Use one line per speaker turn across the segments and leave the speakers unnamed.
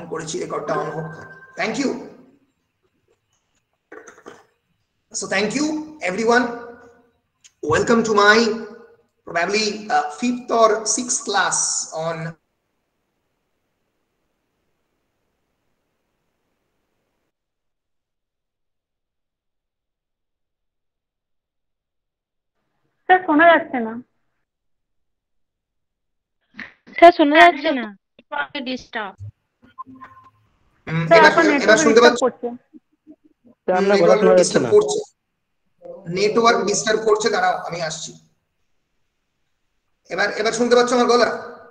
করেছি, রেকর্ডটা অন হোক। Thank you. So thank you everyone. Welcome to my probably fifth or sixth class on
sir শোনা যাচ্ছে না।
স্যার শোনা যাচ্ছে না, ডিস্টার্ব।
এবার শুনতে পাচ্ছ?
নেটওয়ার্ক ডিস্টার্ব করছে।
নেটওয়ার্ক ডিস্টার্ব করছে, দাঁড়াও আমি আসছি। এবার শুনতে পাচ্ছ আমার গলা?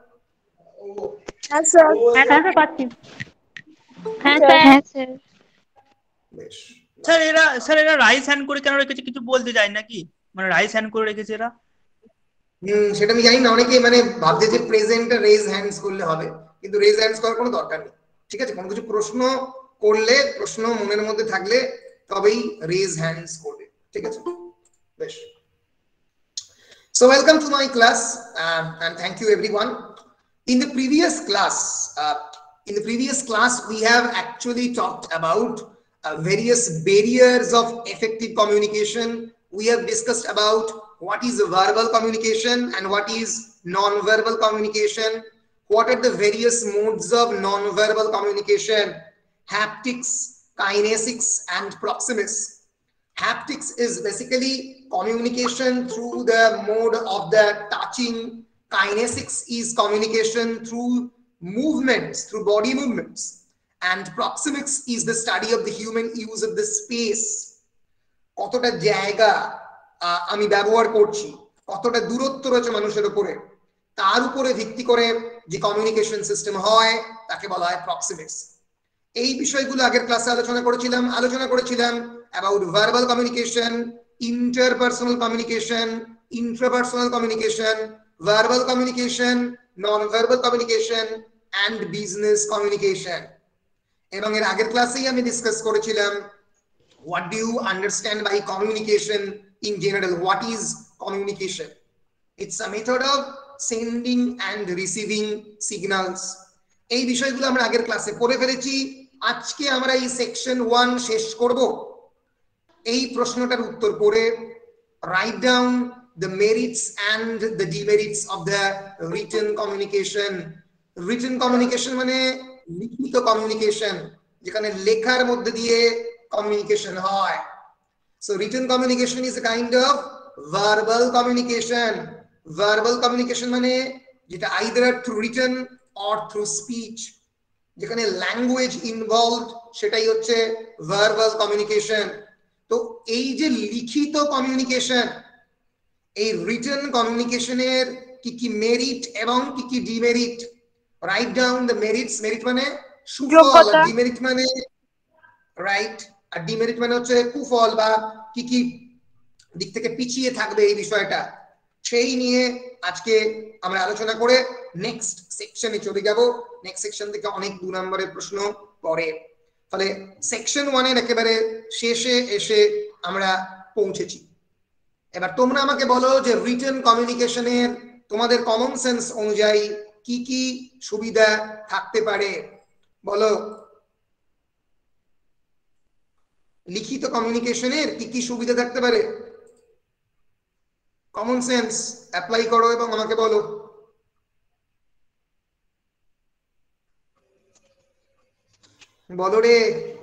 হ্যাঁ স্যার, হ্যাঁ পাচ্ছি।
হ্যাঁ স্যার।
বেশ।
স্যার এরা রাইস হ্যান্ড করে কেন রেখেছে, কিছু বলতে যায় নাকি? মানে রাইস হ্যান্ড করে রেখেছে এরা।
সেটা আমি জানি না, অনেকে মানে ভাবছে যে প্রেজেন্টে রেজ হ্যান্ডস করলে হবে, কিন্তু রেজ হ্যান্ডস করার কোনো দরকার নেই। ঠিক আছে, কোনো কিছু প্রশ্ন করলে, প্রশ্ন মনের মধ্যে থাকলে তবেই রেজ হ্যান্ডস করবে। ঠিক আছে, বেশ। So welcome to my class and thank you everyone. In the previous class we have actually talked about various barriers of effective communication. We have discussed about what is verbal communication and what is non-verbal communication, what are the various modes of non-verbal communication, haptics, kinesics and proxemics. Haptics is basically communication through the mode of the touching. Kinesics is communication through movements, through body movements. And proxemics is the study of the human use of the space. কতটা জায়গা আমি ব্যবহার করছি, কতটা দূরত্ব রয়েছে মানুষের উপরে, তার উপরে ভিত্তি করে যে কমিউনিকেশন সিস্টেম হয় তাকে বলা হয় প্রক্সিমিক্স। এই বিষয়গুলো আগের ক্লাসে আলোচনা করেছিলাম about verbal communication, interpersonal communication, intrapersonal communication, verbal communication, non-verbal communication and business communication. এবং এর আগের ক্লাসেই আমি ডিসকাস করেছিলাম what do you understand by communication in general. What is communication? It's a method of sending and receiving signals. এই বিষয়গুলো আমরা আগের ক্লাসে পড়ে ফেলেছি। আজকে আমরা এই সেকশন 1 শেষ করব। এই প্রশ্নটার উত্তর পড়ে write down the merits and the demerits of the written communication. Written communication মানে লিখিত কমিউনিকেশন, যেখানে লেখার মধ্যে দিয়ে communication হয়. So written communication is a kind of verbal communication. Verbal communication মানে যেটা either through written or through speech, যেখানে ল্যাঙ্গুয়েজ ইনভলভড, সেটাই হচ্ছে ভার্বাল কমিউনিকেশন। তো এই যে লিখিত কমিউনিকেশন, এই রিটেন কমিউনিকেশনের কি কি মেরিট এবং কি কি demerit, right down the merits. Merit মানে সুফল, ডিমেরিট মানে রাইট, আর ডিমেরিট মানে হচ্ছে কুফল বা কি কি দিক থেকে পিছিয়ে থাকবে এই বিষয়টা, সেই নিয়ে আজকে আমরা আলোচনা করে নেক্সট সেকশনে চলে যাব। নেক্সট সেকশন থেকে অনেক 2 নম্বরের প্রশ্ন পড়ে, ফলে সেকশন 1 এর একেবারে শেষে এসে আমরা পৌঁছেছি। এবার তোমরা আমাকে বলো যে রিটেন কমিউনিকেশনের তোমাদের কমন সেন্স অনুযায়ী কি কি সুবিধা থাকতে পারে বলো। লিখিত কমিউনিকেশনের কি কি সুবিধা থাকতে পারে? কমন সেন্স অ্যাপ্লাই করো এবং আমাকে বলো। বলো রে।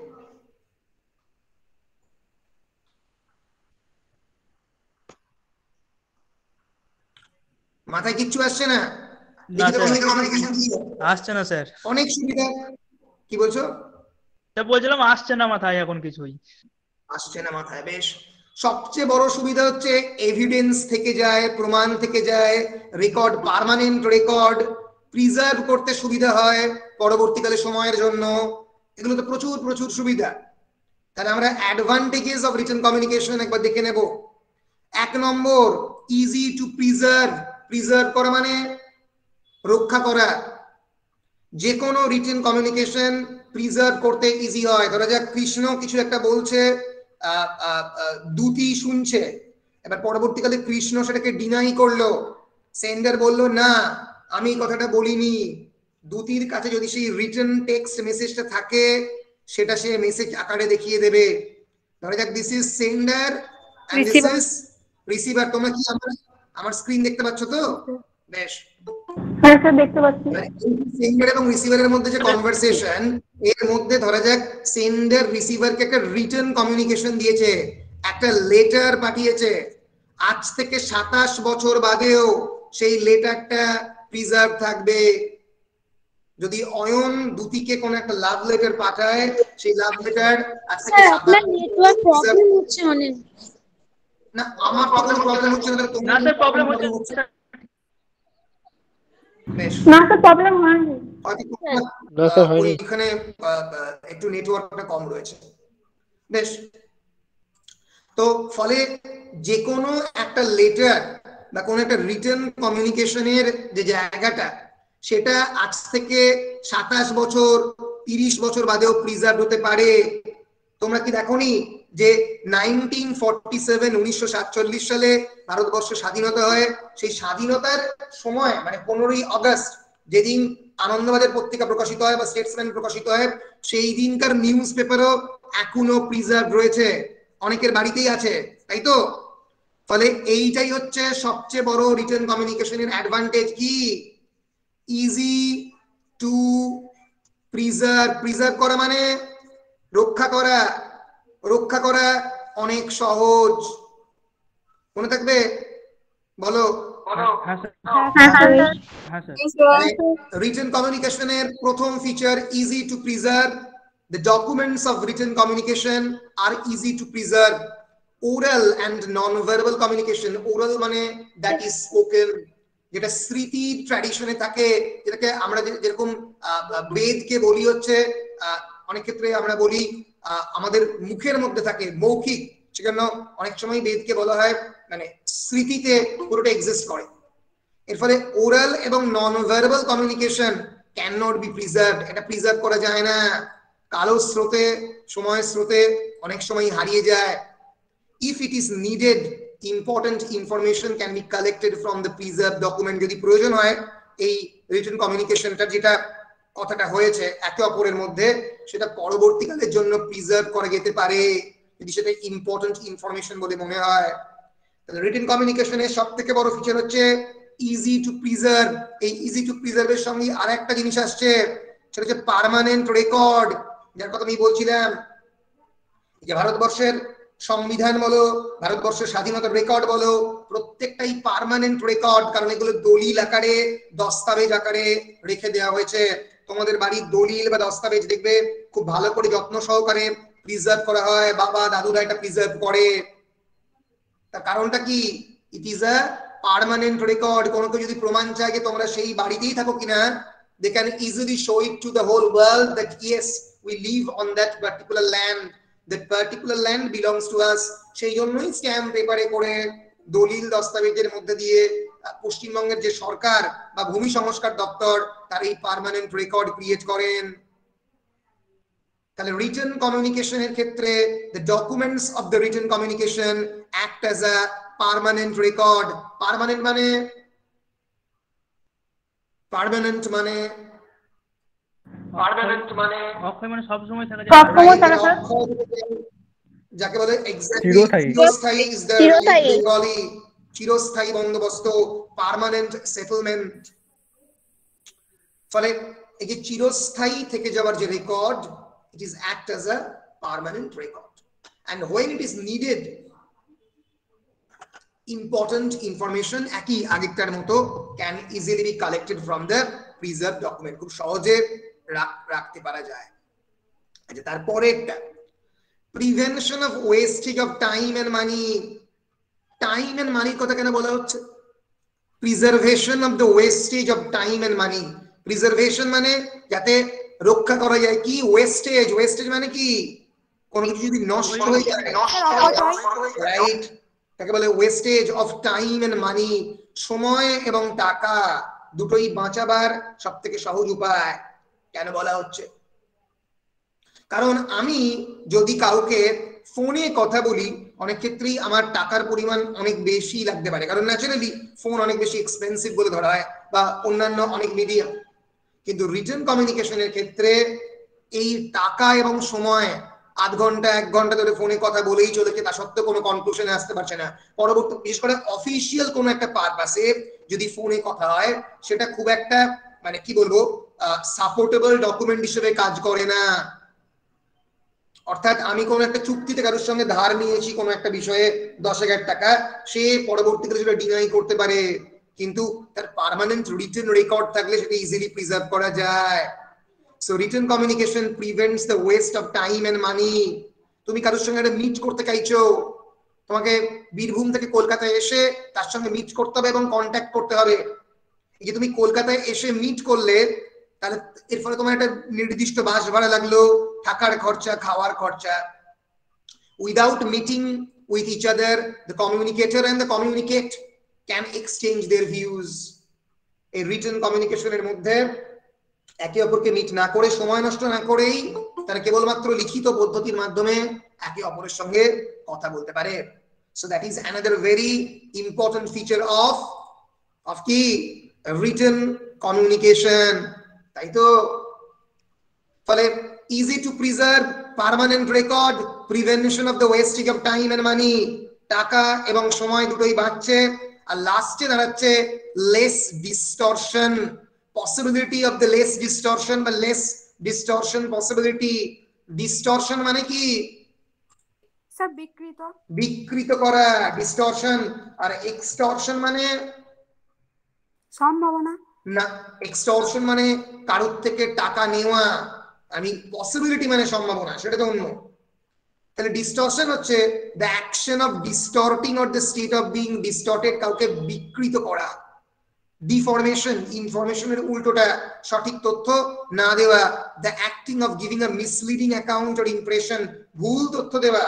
মাথায় কিচ্ছু আসছে না?
আসছে না স্যার।
অনেক সুবিধা। কি বলছো?
বলছিলাম আসছে না মাথায়, এখন কিছুই
আসছে না মাথায়। বেশ, সবচেয়ে বড় সুবিধা হচ্ছে এভিডেন্স থেকে যায়, প্রমাণ থেকে যায়, রেকর্ড, পার্মানেন্ট রেকর্ড প্রিজার্ভ করতে সুবিধা হয় পরবর্তীকালে সময়ের জন্য। এগুলো তো প্রচুর প্রচুর সুবিধা। তাহলে আমরা অ্যাডভান্টেজেস অফ রিটেন কমিউনিকেশন একবার দেখে নেব। 1 number, easy to preserve. Preserve করা মানে রক্ষা করা। যে কোনো রিটেন কমিউনিকেশন প্রিজার্ভ করতে ইজি হয়। ধরা যাক কৃষ্ণ কিছু একটা বলছে, দূতি শুনছে, এবার পরবর্তীকালে কৃষ্ণ সেটাকে ডিনাই করলো, সেন্ডার বলল না আমি কথাটা বলিনি, দুতির কাছে যদি সেই রিটেন টেক্সট মেসেজটা থাকে সেটা সে মেসেজ আকারে দেখিয়ে দেবে। ধরা যাক this is sender and this is receiver. তোমরা কি আমার স্ক্রিন দেখতে পাচ্ছ তো? বেশ,
হ্যাঁ স্যার দেখতে পাচ্ছি।
সেন্ডার এবং রিসিভারের মধ্যে যে কনভারসেশন, এর মধ্যে ধরা যাক সেন্ডার রিসিভারকে একটা রিটার্ন কমিউনিকেশন দিয়েছে, একটা লেটার পাঠিয়েছে। আজ থেকে 27 বছর বাদেও সেই লেটারটা প্রিজার্ভ থাকবে। যদি অয়ন দুতিকে কোন একটা লাভ লেটার পাঠায়, সেই লাভ লেটার আজ থেকে
আপনার নেটওয়ার্ক প্রবলেম হচ্ছে অনেক।
না, আমার তো কোনো প্রবলেম হচ্ছে না।
না স্যার প্রবলেম হচ্ছে
বেশ,
না স্যার প্রবলেম হয়নি।
না স্যার হয়নি।
এখানে একটু নেটওয়ার্কটা কম রয়েছে। বেশ, তো ফলে যে কোনো একটা লেটার বা কোনো একটা রিটেন কমিউনিকেশনের যে জায়গাটা, সেটা আজ থেকে 27 বছর 30 বছর বাদেও প্রিজার্ভ হতে পারে। তোমরা কি দেখোনি যে 1947 সালে ভারতবর্ষ স্বাধীনতা হয়, সেই স্বাধীনতার সময় মানে 15ই আগস্ট যেদিন আনন্দবাজার পত্রিকা প্রকাশিত হয় বা স্টেটসম্যান প্রকাশিত হয়, সেই দিনকার নিউজ পেপারও এখনো প্রিজার্ভ রয়েছে, অনেকের বাড়িতেই আছে, তাই তো? ফলে এইটাই হচ্ছে সবচেয়ে বড় রিটেন কমিউনিকেশনের অ্যাডভান্টেজ। কি? Easy to preserve. প্রিজার্ভ করা মানে রক্ষা করা। রক্ষা করা অনেক সহজ, মনে থাকবে? বলো। রিটেন কমিউনিকেশনের প্রথম feature easy to preserve. The documents of written communication are easy to preserve. Oral and non-verbal communication. Oral মানে that is spoken, যেটা স্মৃতি ট্র্যাডিশনে থাকে, যেটাকে আমরা যেরকম বেদকে বলি হচ্ছে, অনেক ক্ষেত্রে আমরা বলি আমাদের মুখের মধ্যে থাকে মৌখিক, সেজন্য অনেক সময় বেদকে বলা হয় মানে স্মৃতিতে পুরোটা এক্সিস্ট করে। এর ফলে ওরাল এবং non verbal communication can not be preserved. এটা প্রিজার্ভ করা যায় না, কালো স্রোতে, সময়ের স্রোতে অনেক সময় হারিয়ে যায়। If it is needed, important information can be collected from the preserve document. যদি প্রয়োজন হয় এই রিটেন কমিউনিকেশনটা, যেটা কথাটা হয়েছে একে অপরের মধ্যে, সেটা পরবর্তীকালের জন্য প্রিজার্ভ করা যেতে পারে যদি সেটা ইম্পর্টেন্ট ইনফরমেশন বলে মনে হয়। তাহলে রিটেন কমিউনিকেশনের সবথেকে বড় ফিচার হচ্ছে ইজি টু প্রিজার্ভ। এই ইজি টু প্রিজার্ভের সঙ্গে আরেকটা জিনিস আসছে, সেটা হচ্ছে পার্মানেন্ট রেকর্ড, যার কথা আমি বলছিলাম। যে ভারতবর্ষের সংবিধান বলো, ভারতবর্ষের স্বাধীনতার রেকর্ড বলো, প্রত্যেকটাই পার্মানেন্ট রেকর্ড, কারণ এগুলো দলিল আকারে, দস্তাবেজ আকারে রেখে দেওয়া হয়েছে। তোমাদের বাড়ির দলিল বা দস্তাবেজ দেখবে খুব ভালো করে যত্ন সহকারে প্রিজার্ভ করা হয়, বাবা দাদুরা এটা প্রিজার্ভ করে। তার কারণটা কি? It is a permanent record. কোনো কেউ যদি প্রমাণ চায় যে তোমরা সেই বাড়িতেই থাকো কিনা, they can easily show it to the whole world that yes, we live on that particular land, that particular land belongs to us. সেই জন্যই স্ট্যাম্প পেপারে করে দলিল দস্তাবেজের মধ্যে দিয়ে পশ্চিমবঙ্গের যে সরকার বা ভূমি সংস্কার দপ্তর তার এই পার্মানেন্ট রেকর্ড ক্রিয়েট করেন। তাহলে রিটেন কমিউনিকেশনের ক্ষেত্রে the documents of the written communication act as a permanent record. Permanent মানে
অক্ষয় মানে সব সময় থাকা
সব সময় থাকা স্যার।
যাকে বলে চিরস্থায়ী is the Bengali চিরস্থায়ী বন্দোবস্ত, পার্মানেন্ট সেটেলমেন্ট। ফলে এই যে চিরস্থায়ী থেকে যাওয়ার যে record, it is act as a permanent record, and when it is needed, important information একই আগেরটার মতো can easily be collected from the preserved document, খুব সহজে রাখতে পারা যায়। আচ্ছা, তারপরে একটা prevention of wastage of time and money. Time and মানির কথা কেন বলা হচ্ছে? Preservation of the wastage of time and money. Preservation মানে যাতে রক্ষা করা যায়। কি ওয়েস্টেজ? ওয়েস্টেজ মানে কি? কোনো কিছু যদি নষ্ট হয়ে যায়, রাইট, তাকে বলে wastage of time and money. সময় এবং টাকা দুটোই বাঁচাবার সব থেকে সহজ উপায়। কেন বলা হচ্ছে? কারণ আমি যদি কাউকে ফোনে কথা বলি, অনেক ক্ষেত্রেই আমার টাকার পরিমাণ অনেক বেশি লাগতে পারে, কারণ ন্যাচারালি ফোন অনেক বেশি এক্সপেন্সিভ বলে ধরা হয় বা অন্যান্য অনেক মিডিয়াম। কিন্তু রিটেন কমিউনিকেশনের ক্ষেত্রে এই টাকা এবং সময় আধ ঘন্টা 1 ঘন্টা ধরে ফোনে কথা বলেই চলেছে, তা সত্ত্বেও কোনো কনক্লুশনে আসতে পারছে না। পরবর্তী বিশেষ করে অফিসিয়াল কোনো একটা পারপাসে যদি ফোনে কথা হয়, সেটা খুব একটা মানে কি বলবো সাপোর্টেবল ডকুমেন্ট হিসেবে কাজ করে না। অর্থাৎ আমি কোনো একটা চুক্তিতে কারোর সঙ্গে ধার নিয়েছি কোনো একটা বিষয়ে 10,000 টাকা, সে পরবর্তীকালে সেটা ডিনাই করতে পারে, কিন্তু তার পার্মানেন্ট রিটেন রেকর্ড থাকলে সেটা ইজিলি প্রিজার্ভ করা যায়। So written communication prevents the waste of time and money. তুমি কারোর সঙ্গে একটা মিট করতে চাইছো, তোমাকে বীরভূম থেকে কলকাতায় এসে তার সঙ্গে মিট করতে হবে এবং কন্ট্যাক্ট করতে হবে। এই যে তুমি কলকাতায় এসে মিট করলে, তাহলে এর ফলে তোমার একটা নির্দিষ্ট বাস ভাড়া লাগলো, থাকার খরচা, খাওয়ার খরচা। Without meeting with each other, the communicator and the communicate can exchange their views. এই রিটেন কমিউনিকেশনের মধ্যে একে অপরকে মিট না করে, সময় নষ্ট না করেই তারা কেবলমাত্র লিখিত পদ্ধতির মাধ্যমে একে অপরের সঙ্গে কথা বলতে পারে। So that is another very important feature of কি রিটেন কমিউনিকেশন, তাই তো? ফলে easy to preserve, permanent record, prevention of the wasting of time and money, টাকা এবং সময় দুটোই বাঁচছে। আর লাস্টে দাঁড়াচ্ছে less distortion, possibility of the less distortion বা লেস ডিস্টরশন পসিবিলিটি। ডিস্টরশন মানে কি?
স্যার বিকৃত,
বিকৃত করা, ডিস্টরশন। আর এক্সটরশন মানে
সম্ভাবনা
না, এক্সটরশন মানে কারোর থেকে টাকা নেওয়া, আমি পসিবিলিটি মানে সম্ভাবনা, সেটা তো অন্য। তাহলে ডিস্টরশন হচ্ছে the action of distorting or the state of being distorted, কাউকে বিকৃত করা। ডিফরমেশন, ইনফরমেশনের উল্টোটা, সঠিক তথ্য না দেওয়া। The acting of giving a misleading account or impression, ভুল তথ্য দেওয়া।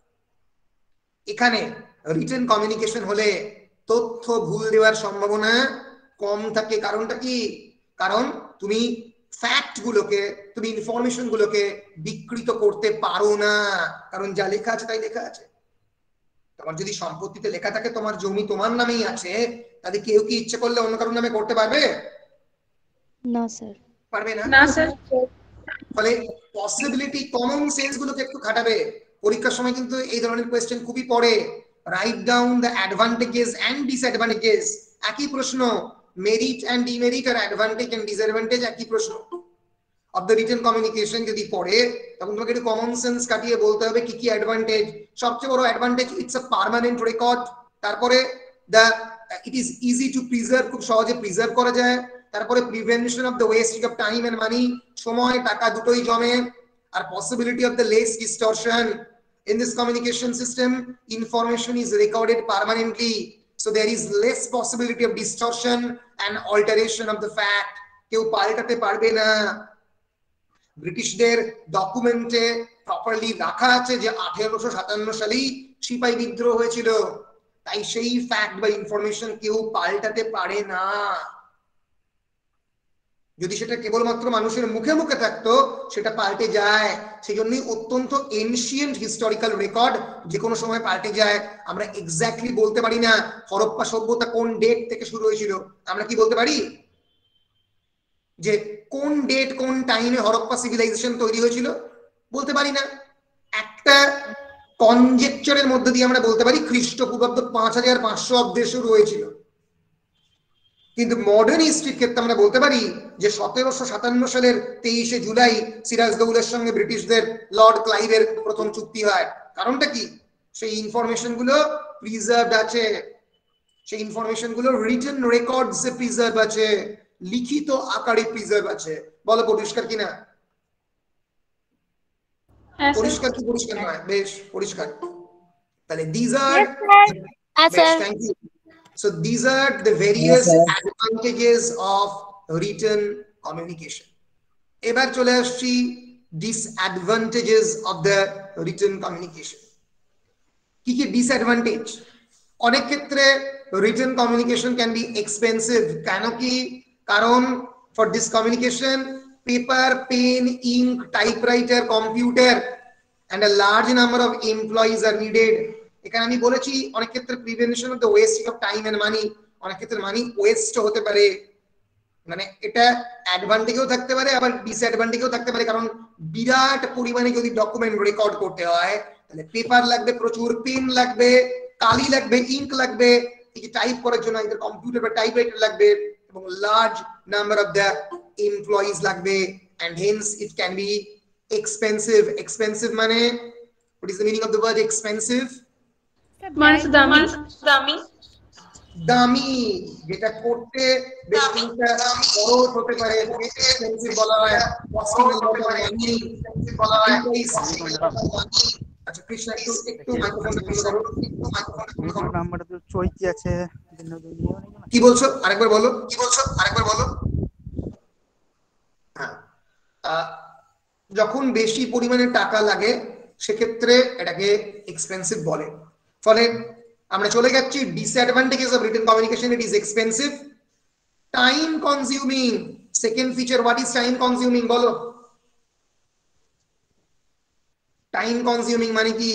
এখানে রিটেন কমিউনিকেশন হলে তথ্য ভুল দেওয়ার সম্ভাবনা কম থাকে। কারণটা কি? কারণ তুমি ফ্যাক্ট গুলোকে, তুমি ইনফরমেশন গুলোকে বিকৃত করতে পারো না, কারণ যা লেখা আছে তাই লেখা আছে। তোমার যদি সম্পত্তিতে লেখা থাকে তোমার জমি তোমার নামেই আছে, তাহলে কেউ কি ইচ্ছে করলে অন্য কারোর নামে করতে পারবে?
না স্যার।
পারবে না।
না স্যার।
ফলে পসিবিলিটি, কমন সেন্স গুলোকে একটু খাটাবে। পরীক্ষার সময় কিন্তু এই ধরনের কোয়েশ্চেন খুবই পড়ে। Write down the advantages and disadvantages, একই প্রশ্ন। মেরিট এন্ড ডিমেরিট আর অ্যাডভান্টেজ এন্ড ডিসঅ্যাডভান্টেজ একই প্রশ্ন। অফ দ্য রিটেন কমিউনিকেশন যদি পড়ে, তখন তোমাকে একটু কমন সেন্স কাটিয়ে বলতে হবে কি কি অ্যাডভান্টেজ। সবচেয়ে বড় advantage, it's a permanent record. তারপরে the it is easy to preserve, খুব সহজে প্রিজার্ভ করা যায়। তারপরে prevention of the wasting of time and money, সময় টাকা দুটোই জমে। আর possibility of the less distortion. In this communication system, information is recorded permanently, so there is less possibility of distortion and alteration of the fact. কেউ পাল্টাতে পারবে না। ব্রিটিশদের ডকুমেন্টে প্রপারলি রাখা আছে যে 1857 সালেই সিপাহী বিদ্রোহ হয়েছিল, তাই সেই ফ্যাক্ট বা ইনফরমেশন কেউ পাল্টাতে পারে না। যদি সেটা কেবলমাত্র মানুষের মুখে মুখে থাকতো, সেটা পাল্টে যায়। সেই জন্যই অত্যন্ত এনশিয়েন্ট হিস্টোরিক্যাল রেকর্ড যে কোনো সময় পাল্টে যায়। আমরা এক্স্যাক্টলি বলতে পারি না হরপ্পা সভ্যতা কোন ডেট থেকে শুরু হয়েছিল। আমরা কি বলতে পারি যে কোন ডেট কোন টাইমে হরপ্পা সিভিলাইজেশন তৈরি হয়েছিল? বলতে পারি না। একটা কনজেকচারের মধ্যে দিয়ে আমরা বলতে পারি খ্রিস্টপূর্বাব্দ 5500 অব্দে শুরু হয়েছিল। কিন্তু মডার্ন হিস্ট্রির ক্ষেত্রে আমরা বলতে পারি যে 1757 সালের 23শে জুলাই সিরাজদৌলের সঙ্গে ব্রিটিশদের লর্ড ক্লাইভের প্রথম চুক্তি হয়। কারণটা কি? সেই ইনফরমেশন গুলো প্রিজার্ভড আছে, সেই ইনফরমেশন গুলো রিটেন রেকর্ডসে প্রিজার্ভ আছে, লিখিত আকারে প্রিজার্ভ আছে। বলো পরিষ্কার কিনা? পরিষ্কার কি পরিষ্কার নয়? বেশ পরিষ্কার। তাহলে this are thank you. So these are the various advantages of written communication. এবার চলে আসছি disadvantages of the written communication. কি কি disadvantage? অনেক ক্ষেত্রে written communication can be expensive. কেন কি? কারণ for this communication paper, pen, ink, typewriter, computer and a large number of employees are needed. এখানে আমি বলেছি অনেক ক্ষেত্রে prevention of the wasting of time and money, অনেক ক্ষেত্রে মানি ওয়েস্ট হতে পারে। মানে এটা অ্যাডভান্টেজও থাকতে পারে আবার ডিসঅ্যাডভান্টেজও থাকতে পারে, কারণ বিরাট পরিমাণে যদি ডকুমেন্ট রেকর্ড করতে হয় তাহলে পেপার লাগবে, প্রচুর পেন লাগবে, কালি লাগবে, ইঙ্ক লাগবে, এই যে টাইপ করার জন্য আমাদের কম্পিউটার বা টাইপরাইটার লাগবে, এবং large number of the employees লাগবে, and hence it can be expensive. Expensive মানে, what is the meaning of the word expensive? দামি, যেটা করতে বেশ কিছুটা খরচ হতে পারে, এক্সপেন্সিভ বলা হয়, কস্টিং বলা হয়। আচ্ছা কৃষ্ণ একটু মাইক্রোফোনটা বন্ধ করো।
নাম্বারটা তো চৈতি আছে,
কি বলছো আরেকবার বলো, হ্যাঁ যখন বেশি পরিমাণে টাকা লাগে সেক্ষেত্রে এটাকে এক্সপেন্সিভ বলে। ফলে আমরা চলে যাচ্ছি disadvantages of written communication. It is expensive, time consuming. Second feature, what is time consuming বলো? টাইম কনজিউমিং মানে কি?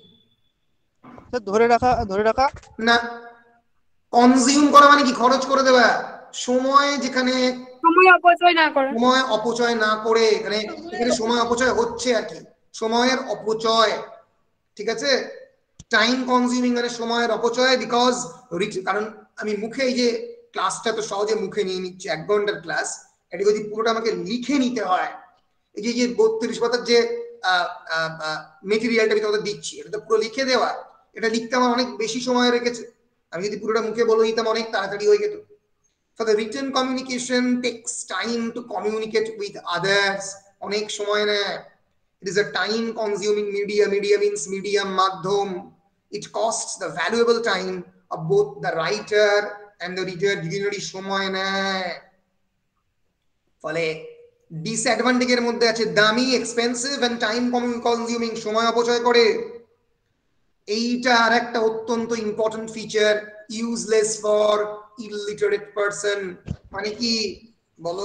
ধরে রাখা
না, কনজিউম করা মানে কি? খরচ করে দেওয়া। সময় যেখানে
সময় অপচয় না করে,
এখানে সময় অপচয় হচ্ছে আর কি, সময়ের অপচয়, ঠিক আছে? টাইম কনজিউমিং মানে সময়ের অপচয়, বিকজ কারণ আমি মুখে, এই যে ক্লাসটা তো সহজে মুখে নিয়ে নিচ্ছি, 1 ঘন্টার ক্লাস, এটা যদি পুরোটা আমাকে লিখে নিতে হয়, এই যে 32 পাতার যে মেটেরিয়ালটা আমি তোমাদের দিচ্ছি, এটা তো পুরো লিখে দেওয়া, এটা লিখতে আমার অনেক বেশি সময় রেখেছে। আমি যদি পুরোটা মুখে বলে দিতাম অনেক তাড়াতাড়ি হয়ে যেত। For the written communication takes time to communicate with others, অনেক সময় নেয়। It is a time consuming media. Media means medium, মাধ্যম। It costs the valuable time of both the writer and the reader. দুজনেরই সময় নেয়। ফলে ডিসঅ্যাডভান্টেজের মধ্যে আছে দামি, এক্সপেন্সিভ, এন্ড টাইম কনজিউমিং, সময় অপচয় করে। এইটা আর একটা অত্যন্ত important feature, useless for illiterate person। মানে কি বলো?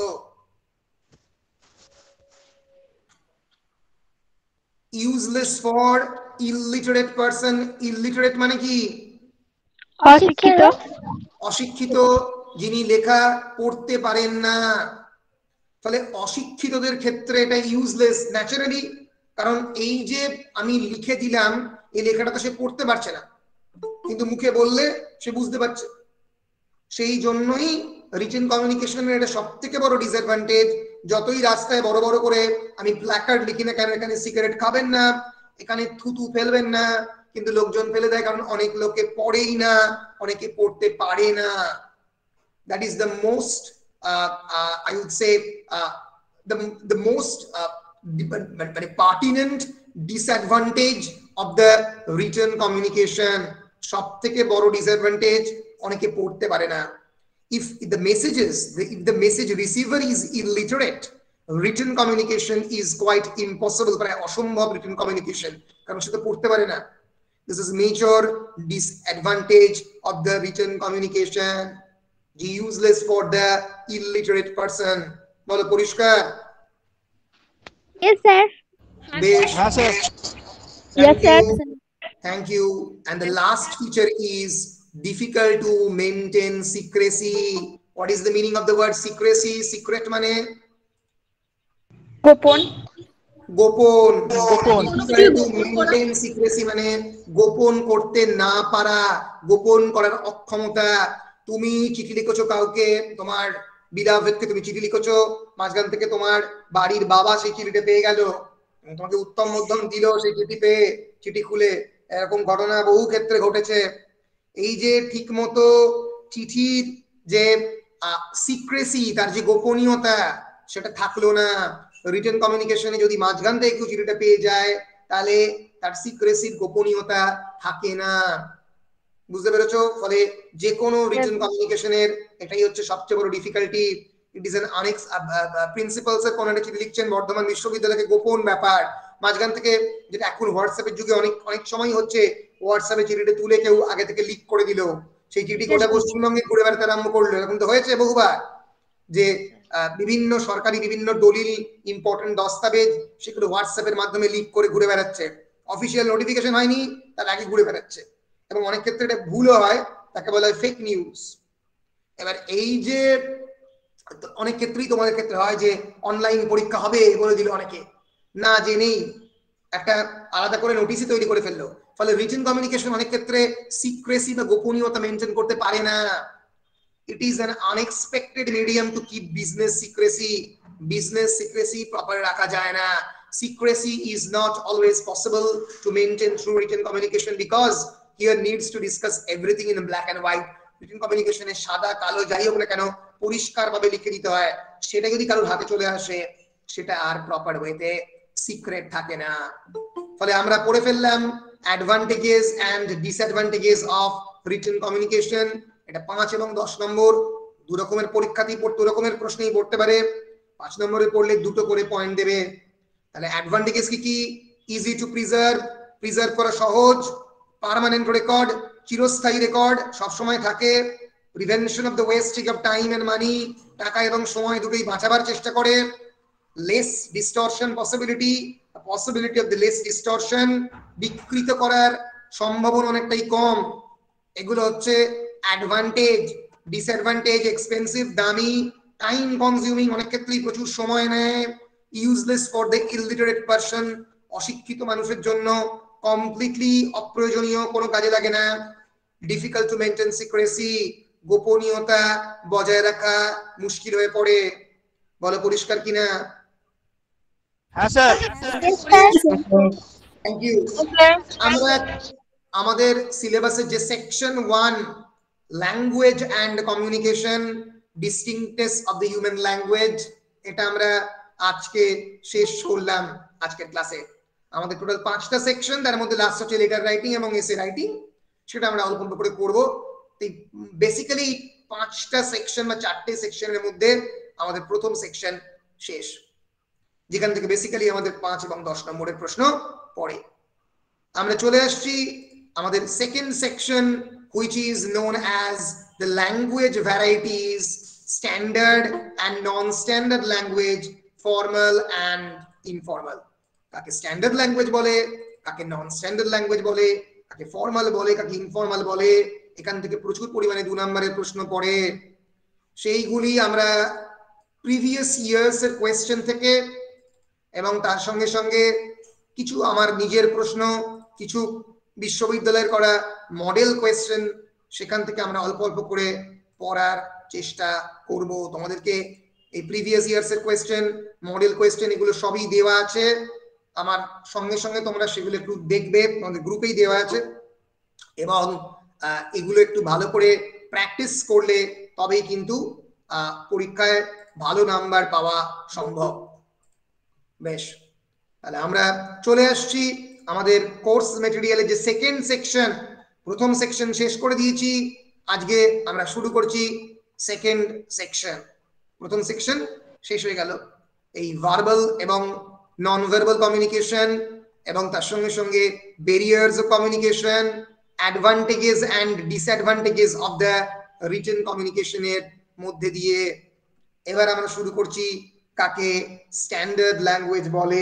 Useless for illiterate person। illiterate মানে কি?
অশিক্ষিত।
অশিক্ষিত, যিনি লেখা পড়তে পারেন না। ফলে অশিক্ষিতদের ক্ষেত্রে এটা ইউজলেস ন্যাচারালি, কারণ এই যে আমি লিখে দিলাম, এই লেখাটা তো সে পড়তে পারছে না, কিন্তু মুখে বললে সে বুঝতে পারছে। সেই জন্যই রিটেন কমিউনিকেশনের এটা সবথেকে বড় ডিসঅ্যাডভান্টেজ। যতই রাস্তায় বড় বড় করে আমি প্ল্যাকার্ড লিখি না কেন, এখানে সিগারেট খাবেন না, এখানে থুতু ফেলবেন না, কিন্তু লোকজন ফেলে দেয়, কারণ অনেক লোকে পড়েই না, অনেকে পড়তে পারে না। That is the most I would say the most pertinent disadvantage of the written communication। সবথেকে বড় ডিসঅ্যাডভান্টেজ, অনেকে পড়তে পারে না। If the message receiver is illiterate, written communication is quite impossible, প্রায় অসম্ভব written communication, কারণ সে তো পড়তে পারে না। This is major disadvantage of the written communication, useless for the illiterate person। বলো পরিষ্কার?
Yes sir.
বেশ,
হ্যাঁ sir.
Yes sir.
Thank you. And the last feature is difficult to maintain secrecy. What is the meaning of the word secrecy? Secret মানে
গোপন।
গোপন। Difficult to maintain secrecy মানে গোপন করতে না পারা, গোপন করার অক্ষমতা। তুমি চিঠি লিখেছো কাউকে, তোমার বিদাভেদকে তুমি চিঠি লিখেছো, মাঝখান থেকে তোমার বাড়ির বাবা সেই চিঠিটা পেয়ে গেল, তোমাকে উত্তম মধ্যম দিল সেই চিঠি পেয়ে, চিঠি খুলে। এরকম ঘটনা বহু ক্ষেত্রে ঘটেছে। এই যে ঠিক মতো চিঠির যে সিক্রেসি, তার যে গোপনীয়তা, সেটা থাকলো না। রিটেন কমিউনিকেশনে যদি মাঝখান থেকে কেউ চিঠিটা পেয়ে যায়, তাহলে তার সিক্রেসির গোপনীয়তা থাকে না। বুঝতে পেরেছো? ফলে যে কোনো রিটেন কমিউনিকেশনের এটাই হচ্ছে সবচেয়ে বড় difficulty. It is an principals এর কোন একটা চিঠি লিখছেন বর্ধমান বিশ্ববিদ্যালয়ে, গোপন ব্যাপার, মাঝখান থেকে, যেটা এখন হোয়াটসঅ্যাপের যুগে অনেক সময় হচ্ছে, হোয়াটসঅ্যাপে চিঠিটা তুলে কেউ আগে থেকে লিক করে দিল, সেই চিঠি গোটা পশ্চিমবঙ্গে ঘুরে বেড়াতে আরম্ভ করলো। এরকম তো হয়েছে বহুবার, যে বিভিন্ন সরকারি বিভিন্ন দলিল, ইম্পর্টেন্ট দস্তাবেজ, সেগুলো হোয়াটসঅ্যাপের মাধ্যমে লিক করে ঘুরে বেড়াচ্ছে, অফিসিয়াল নোটিফিকেশন হয়নি তার আগে ঘুরে বেড়াচ্ছে, এবং অনেক ক্ষেত্রে এটা ভুলও হয়, তাকে বলা হয় ফেক নিউজ। এবার এই যে অনেক ক্ষেত্রেই তোমাদের ক্ষেত্রে হয় যে অনলাইন পরীক্ষা হবে বলে দিল অনেকে, না জেনেই একটা আলাদা করে নোটিশই তৈরি করে ফেললো, ফলে রিটেন কমিউনিকেশন অনেক ক্ষেত্রে সিক্রেসি বা গোপনীয়তা মেনটেন করতে পারে না। It is an unexpected medium to keep business secrecy. Business secrecy proper রাখা যায় না। Secrecy is not always possible to maintain through written communication because here needs to discuss everything in black and white. Written communication এ সাদা কালো যাই হোক না কেন পরিষ্কার ভাবে লিখে দিতে হয়, সেটা যদি কারোর হাতে চলে আসে সেটা আর প্রপার ওয়েতে সিক্রেট থাকে না। ফলে আমরা পড়ে ফেললাম advantages and disadvantages of written communication. এটা 5 এবং 10 নম্বর দু রকমের পরীক্ষাতেই পড়তে, দু রকমের প্রশ্নেই পড়তে পারে। 5 নম্বরে পড়লে দুটো করে পয়েন্ট দেবে। তাহলে অ্যাডভান্টেজেস কি কি? ইজি টু প্রিজার্ভ করা সহজ, পার্মানেন্ট রেকর্ড, চিরস্থায়ী রেকর্ড সব সময় থাকে, prevention of the wasting of time and money, টাকা এবং সময় দুটোই বাঁচাবার চেষ্টা করে, less distortion possibility of the less distortion, বিকৃত করার সম্ভাবনা অনেকটাই কম। এগুলো হচ্ছে অ্যাডভান্টেজ। ডিসঅ্যাডভান্টেজ এক্সপেন্সিভ, দামি, টাইম কনজিউমিং, অনেক ক্ষেত্রেই প্রচুর সময় নেয়, useless for the illiterate person, অশিক্ষিত মানুষের জন্য কমপ্লিটলি অপ্রয়োজনীয়, কোনো কাজে লাগে না, ডিফিকাল্ট টু মেইনটেইন সিক্রেসি, গোপনীয়তা বজায় রাখা মুশকিল হয়ে পড়ে। বলো পরিষ্কার কিনা?
হ্যাঁ স্যার।
Thank you. আমরা আমাদের সিলেবাসের যে section 1 language and communication, distinctness of the human language, এটা আমরা আজকে শেষ করলাম আজকের ক্লাসে। আমাদের টোটাল 5টা সেকশন, তার মধ্যে লাস্ট হচ্ছে লেটার রাইটিং এবং এসে রাইটিং, সেটা আমরা অল্প অল্প করে করবো। বেসিক্যালি 5টা সেকশন বা 4টে সেকশনের মধ্যে আমাদের প্রথম সেকশন শেষ, যেখান থেকে বেসিক্যালি আমাদের 5 এবং 10 নম্বরের প্রশ্ন পড়ে। আমরা চলে আসছি আমাদের second section, which is known as the language varieties, standard and non-standard language, formal and informal. কাকে স্ট্যান্ডার্ড ল্যাঙ্গুয়েজ বলে, কাকে নন স্ট্যান্ডার্ড ল্যাঙ্গুয়েজ বলে, কাকে ফর্মাল বলে, কাকে ইনফর্মাল বলে, এখান থেকে প্রচুর পরিমাণে 2 নম্বরের প্রশ্ন পড়ে। সেইগুলি আমরা প্রিভিয়াস ইয়ার্স এর কোয়েশ্চেন থেকে এবং তার সঙ্গে সঙ্গে কিছু আমার নিজের প্রশ্ন, কিছু বিশ্ববিদ্যালয়ের করা মডেল কোয়েশ্চেন, সেখান থেকে আমরা অল্প অল্প করে পড়ার চেষ্টা করব। তোমাদেরকে এই প্রিভিয়াস ইয়ার্স এর কোয়েশ্চেন, মডেল কোয়েশ্চেন এগুলো সবই দেওয়া আছে আমার সঙ্গে সঙ্গে, তোমরা সেগুলো একটু দেখবে, তোমাদের গ্রুপেই দেওয়া আছে, এবং এগুলো একটু ভালো করে প্র্যাকটিস করলে তবেই কিন্তু পরীক্ষায় ভালো নাম্বার পাওয়া সম্ভব। বেশ, তাহলে আমরা চলে আসছি আমাদের কোর্স ম্যাটেরিয়ালের যে সেকেন্ড সেকশন। প্রথম সেকশন শেষ করে দিয়েছি, আজকে আমরা শুরু করছি সেকেন্ড সেকশন। প্রথম সেকশন শেষ হয়ে গেল, এই ভার্বাল এবং নন ভার্বাল কমিউনিকেশন এবং তার সঙ্গে সঙ্গে barriers of communication, advantages and disadvantages of the written কমিউনিকেশনের মধ্যে দিয়ে এবার আমরা শুরু করছি কাকে স্ট্যান্ডার্ড ল্যাঙ্গুয়েজ বলে।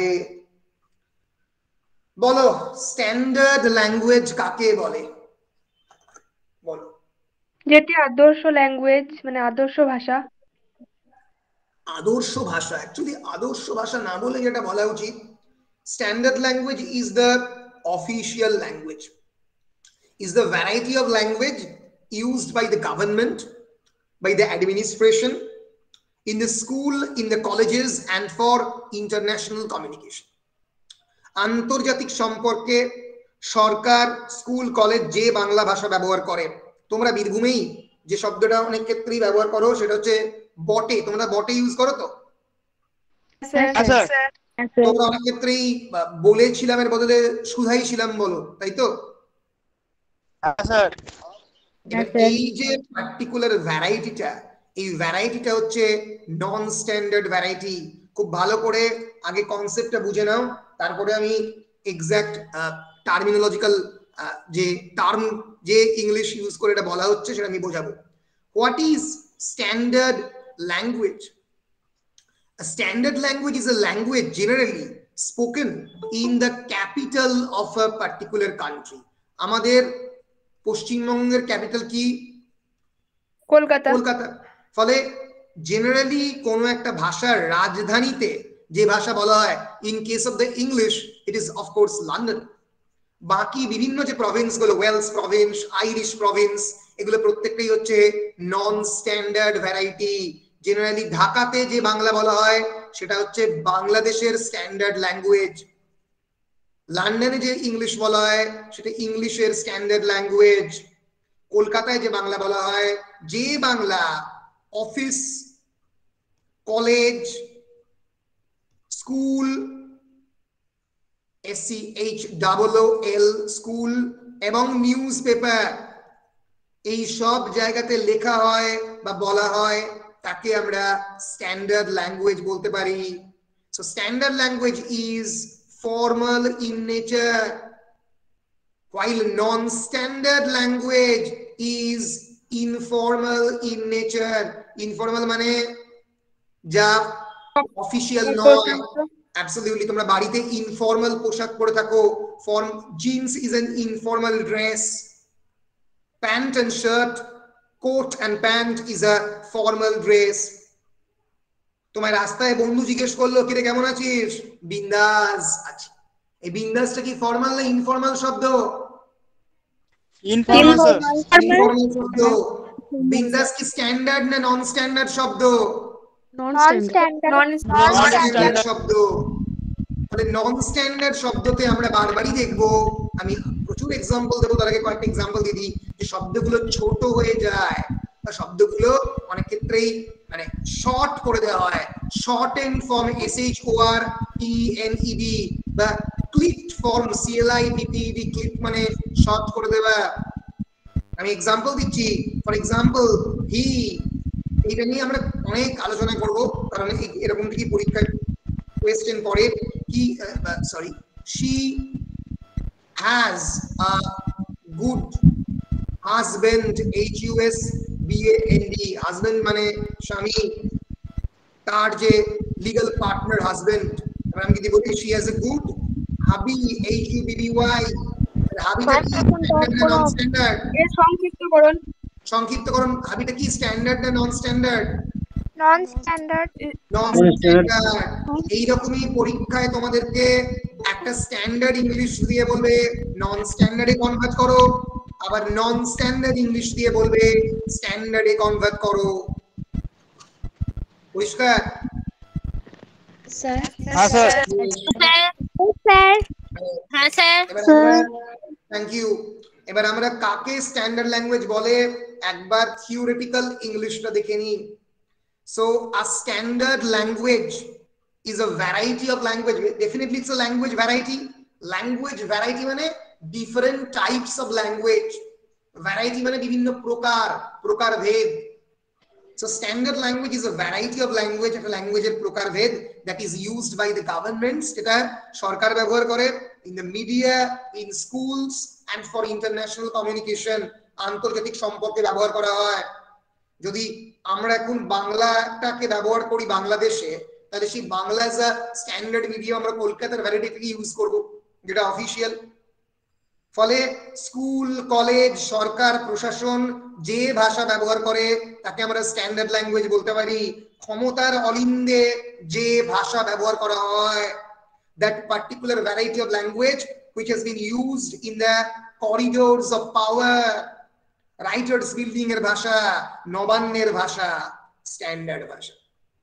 বলো স্ট্যান্ডার্ড ল্যাঙ্গুয়েজ কাকে বলে? বলো।
যেটি আদর্শ ল্যাঙ্গুয়েজ, মানে আদর্শ ভাষা।
আদর্শ ভাষা, অ্যাকচুয়ালি আদর্শ ভাষা না বলে যেটা বলা উচিত, standard language is the official language, is the variety of language used by the government, by the administration, in the school, in the colleges and for international communication. আন্তর্জাতিক সম্পর্কে সরকার, স্কুল, কলেজ যে বাংলা ভাষা ব্যবহার করে, তোমরা বীরভূমেই যে শব্দটা অনেক ক্ষেত্রেই ব্যবহার করো সেটা হচ্ছে বটে, তোমরা বটে ইউজ করো তো? তোমরা অনেক ক্ষেত্রেই বলেছিলাম এর বদলে সুধাই ছিলাম বলো, তাই তো? এই যে পার্টিকুলার ভ্যারাইটিটা, এই ভ্যারাইটিটা হচ্ছে নন স্ট্যান্ডার্ড ভ্যারাইটি। খুব ভালো করে আগে কনসেপ্টটা বুঝে নাও, তারপরে আমি এক্সাক্ট টার্মিনোলজিক্যাল যে টার্ম যে ইংলিশ ইউজ করে এটা বলা হচ্ছে সেটা আমি বোঝাবো। What is standard language? A standard language is a language generally spoken in the capital of a particular country. আমাদের পশ্চিমবঙ্গের ক্যাপিটাল কি?
কলকাতা।
কলকাতা। ফলে জেনারেলি কোনো একটা ভাষার রাজধানীতে যে ভাষা বলা হয়, in case of the English it is of course London. বাকি বিভিন্ন যে প্রভিন্স গুলো, ওয়েলস প্রভিন্স, আইরিশ প্রভিন্স, এগুলো প্রত্যেকটাই হচ্ছে নন স্ট্যান্ডার্ড ভ্যারাইটি। জেনারেলি ঢাকাতে যে বাংলা বলা হয় সেটা হচ্ছে বাংলাদেশের স্ট্যান্ডার্ড ল্যাঙ্গুয়েজ। লন্ডনে যে ইংলিশ বলা হয় সেটা ইংলিশের স্ট্যান্ডার্ড ল্যাঙ্গুয়েজ। কলকাতায় যে বাংলা বলা হয়, যে Bangla office, college, school, SCHOOL school এবং নিউজ পেপার, এই সব জায়গাতে লেখা হয় বা বলা হয় তাকে আমরা স্ট্যান্ডার্ড ল্যাঙ্গুয়েজ বলতে পারি। So standard language is formal in nature, while non-standard language is informal in nature. Informal মানে যা অফিশিয়াল নয়। Absolutely, তোমরা বাড়িতে ইনফর্মাল পোশাক পরে থাকো। Jeans is an informal dress, pant and shirt, coat and pant is a formal dress. তোমার রাস্তায় বন্ধু জিজ্ঞেস করলো, কিরে কেমন আছিস? বিন্দাস আছি। এই বিন্দাসটা কি ফর্মাল না ইনফর্মাল শব্দ?
Informal sir.
ইনফর্মাল শব্দ। বিন্দাস কি স্ট্যান্ডার্ড না নন স্ট্যান্ডার্ড শব্দ?
নন স্ট্যান্ডার্ড
শব্দ। তাহলে নন স্ট্যান্ডার্ড শব্দতে আমরা বারবারই দেখবো, আমি প্রচুর এক্সাম্পল দেবো, তার আগে কয়েকটা এক্সাম্পল দিয়ে দিই, যে শব্দগুলো ছোট হয়ে যায় বা শব্দগুলো অনেক ক্ষেত্রেই মানে শর্ট করে দেওয়া হয়। শর্ট এন্ড ফর্ম SHORTENED বা ক্লিপড ফর্ম CLIPPED, ক্লিপ মানে শর্ট করে দেওয়া। আমি এক্সাম্পল দিচ্ছি। ফর এক্সাম্পল হি, এটা নিয়ে আমরা অনেক আলোচনা করব, কারণ এরকম থেকে পরীক্ষায় কোয়েশ্চেন পড়ে। কি sorry, she has a good husband, HUSBAND, husband মানে স্বামী, তার যে লিগ্যাল পার্টনার হাজবেন্ড। আমি যদি বলি she has a good hubby, HUBBY, হাবিটা কি স্ট্যান্ডার্ড না নন স্ট্যান্ডার্ড?
এর সংক্ষিপ্তকরণ।
সংক্ষিপ্তকরণ, হাবিটা কি স্ট্যান্ডার্ড না নন স্ট্যান্ডার্ড?
Non standard.
এইরকমই পরীক্ষায় তোমাদেরকে একটা স্ট্যান্ডার্ড ইংলিশ দিয়ে বলবে নন স্ট্যান্ডার্ডে কনভার্ট করো, আবার নন স্ট্যান্ডার্ড ইংলিশ দিয়ে বলবে স্ট্যান্ডার্ডে কনভার্ট করো। পরিষ্কার?
স্যার।
হ্যাঁ স্যার।
হ্যাঁ স্যার।
Thank you. এবার আমরা কাকে স্ট্যান্ডার্ড ল্যাঙ্গুয়েজ বলে একবার থিওরিটিক্যাল ইংলিশটা দেখে নিই। So a standard language is a variety of language. Definitely it's a language variety. Language variety মানে different types of language. Variety মানে বিভিন্ন প্রকার, প্রকারভেদ। So standard language is a variety of language, একটা ল্যাঙ্গুয়েজের প্রকারভেদ that is used by the governments, এটা সরকার ব্যবহার করে, in the media, in schools and for international communication, আন্তর্জাতিক সম্পর্কে ব্যবহার করা হয়। যদি আমরা এখন বাংলাটাকে ব্যবহার করি বাংলাদেশে, তাহলে সেই Bangla as a standard medium আমরা কলকাতার ভ্যারাইটি থেকে ইউজ করব, যেটা অফিসিয়াল। ফলে স্কুল, কলেজ, সরকার, প্রশাসন যে ভাষা ব্যবহার করে তাকে আমরা স্ট্যান্ডার্ড ল্যাঙ্গুয়েজ বলতে পারি। ক্ষমতার অলিন্দে যে ভাষা ব্যবহার করা হয়, that particular variety of language which has been used in the corridors of power, writers building এর ভাষা, নবান্নের ভাষা, স্ট্যান্ডার্ড ভাষা।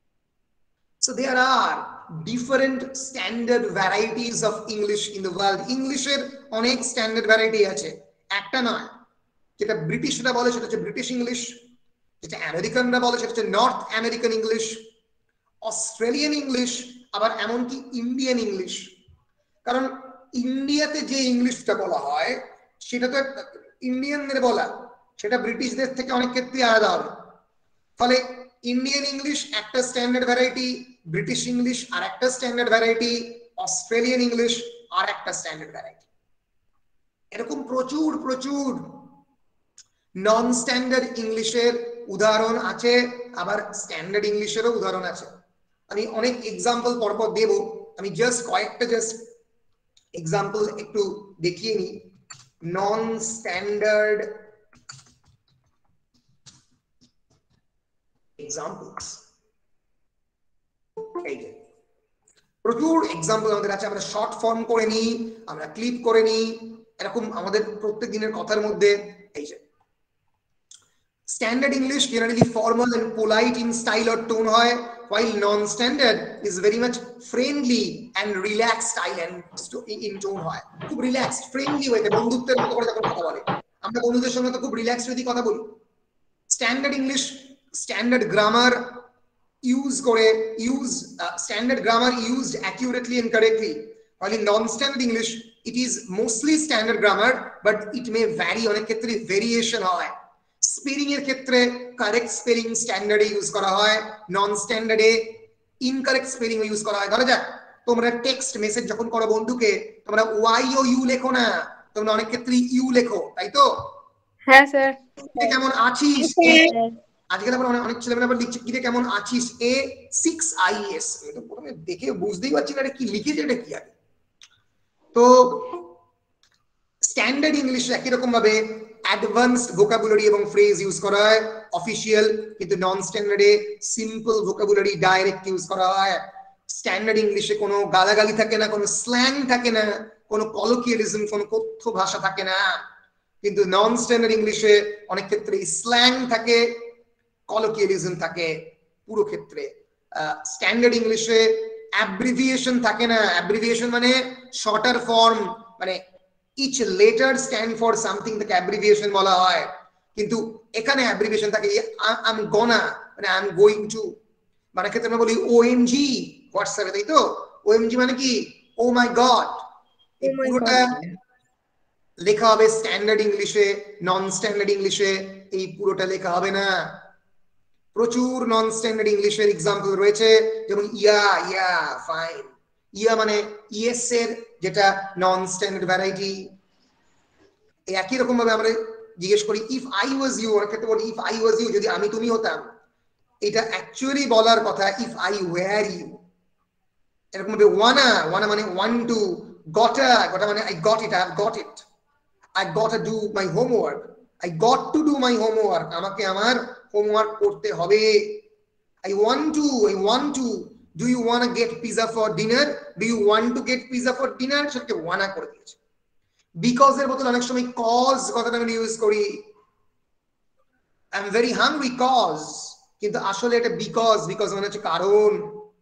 So there are different standard varieties of English in the world. ইংলিশের অনেক স্ট্যান্ডার্ড ভ্যারাইটি আছে, একটা নয়। যেটা ব্রিটিশরা বলে সেটা হচ্ছে ব্রিটিশ ইংলিশ, যেটা আমেরিকানরা বলে সেটা হচ্ছে north American English, Australian English, আবার এমনকি ইন্ডিয়ান ইংলিশ। কারণ ইন্ডিয়াতে যে ইংলিশটা বলা হয় সেটা তো ইন্ডিয়ানদের বলা, সেটা ব্রিটিশদের থেকে অনেক ক্ষেত্রে আলাদা হবে। ফলে ইন্ডিয়ান ইংলিশ একটা স্ট্যান্ডার্ড ভ্যারাইটি, ব্রিটিশ ইংলিশ আর একটা স্ট্যান্ডার্ড ভ্যারাইটি, অস্ট্রেলিয়ান ইংলিশ আর একটা স্ট্যান্ডার্ড ভ্যারাইটি। এরকম প্রচুর প্রচুর নন স্ট্যান্ডার্ড ইংলিশের উদাহরণ আছে, আবার স্ট্যান্ডার্ড ইংলিশেরও উদাহরণ আছে। আমি অনেক এক্সাম্পল পরপর দেব, আমি জাস্ট কয়েকটা এক্সাম্পল একটু দেখিয়ে নিই। Non standard examples. এই যে প্রচুর এক্সাম্পল আমাদের আছে, আমরা শর্ট ফর্ম করে নিই, আমরা ক্লিপ করে নিই, এরকম আমাদের প্রত্যেক দিনের কথার মধ্যে। এই যে standard English generally formal and polite in style or tone হয়, while non-standard is very much friendly and relaxed style and in tone হয়, খুব রিল্যাক্সড ফ্রেন্ডলি ওয়েতে বন্ধুত্বের মতো করে যখন কথা বলে, আমরা বন্ধুদের সঙ্গে তো খুব রিল্যাক্সড ওয়েতে কথা বলি। Standard English standard grammar use করে, standard grammar used accurately and correctly, while in non-standard English it is mostly standard grammar but it may vary, অনেক ক্ষেত্রে ভেরিয়েশন হয়। স্পেলিং এর ক্ষেত্রে কারেক্ট স্পেলিং স্ট্যান্ডার্ডে ইউজ করা হয়, নন স্ট্যান্ডার্ডে ইনকারেক্ট স্পেলিং ইউজ করা হয়। ধরা যাক তোমরা টেক্সট মেসেজ যখন করো বন্ধুকে, তোমরা ওয়াই ও ইউ লেখো না, তোমরা অনেক ক্ষেত্রে ইউ লেখো, তাই তো?
হ্যাঁ স্যার।
কেমন আছিস, আজকাল আবার অনেক ছেলেমেয়েরা আবার লিখছে কি রে কেমন আছিস, এ 6IS, আমি তো প্রথমে দেখে বুঝতেই পারছি না এটা কি লিখেছে, এটা কি আগে। তো স্ট্যান্ডার্ড ইংলিশ একই রকম ভাবে অ্যাডভান্সড ভোকাবুলারি এবং ফ্রেজ ইউজ করা হয় অফিশিয়াল, কিন্তু নন স্ট্যান্ডার্ডে সিম্পল ভোকাবুলারি ডাইরেক্ট ইউজ করা হয়। স্ট্যান্ডার্ড ইংলিশে কোনো গালাগালি থাকে না, কোনো স্ল্যাং থাকে না, কোনো কলোকিয়ালিজম, কোনো কথ্য ভাষা থাকে না, কিন্তু নন স্ট্যান্ডার্ড ইংলিশে অনেক ক্ষেত্রে স্ল্যাং থাকে, কলোকিয়ালিজম থাকে পুরো ক্ষেত্রে। স্ট্যান্ডার্ড ইংলিশে অ্যাব্রিভিয়েশন থাকে না, অ্যাব্রিভিয়েশন মানে শর্টার ফর্ম, মানে each letter stand for something, তাকে অ্যাব্রিভিয়েশন বলা হয়, কিন্তু এখানে অ্যাব্রিভিয়েশন থাকে I'm gonna, মানে I'm going to, মানে ক্ষেত্রে আমরা বলি OMG হোয়াটসঅ্যাপে, তাই তো? OMG মানে কি ও মাই গড, এই পুরোটা লেখা হবে স্ট্যান্ডার্ড ইংলিশে, নন স্ট্যান্ডার্ড ইংলিশে এই পুরোটা লেখা হবে না। প্রচুর নন স্ট্যান্ডার্ড ইংলিশের এক্সাম্পল রয়েছে, যেমন ইয়া ফাইন, ইয়া মানে ইয়েস এর যেটা নন স্ট্যান্ডার্ড ভ্যারাইটি। একই রকম ভাবে আমরা জিজ্ঞেস করি ইফ আই ওয়াজ ইউ, অনেক ক্ষেত্রে বলি ইফ আই ওয়াজ ইউ, যদি আমি তুমি হতাম, এটা অ্যাকচুয়ালি বলার কথা ইফ আই ওয়্যার ইউ। এরকম ভাবে ওয়ানা মানে ওয়ান টু, গটা মানে I got it, I have got it, I got to do my homework, I got to do my homework, আমাকে আমার হোমওয়ার্ক করতে হবে। I want to, do you want to get pizza for dinner, do you want to get pizza for dinner, সেটাকে ওয়ানা করে দিয়েছে। Because এর বদলে অনেক সময় কজ কথাটা আমরা ইউজ করি, I'm very hungry cause, কিন্তু আসলে এটা বিকজ মানে হচ্ছে কারণ।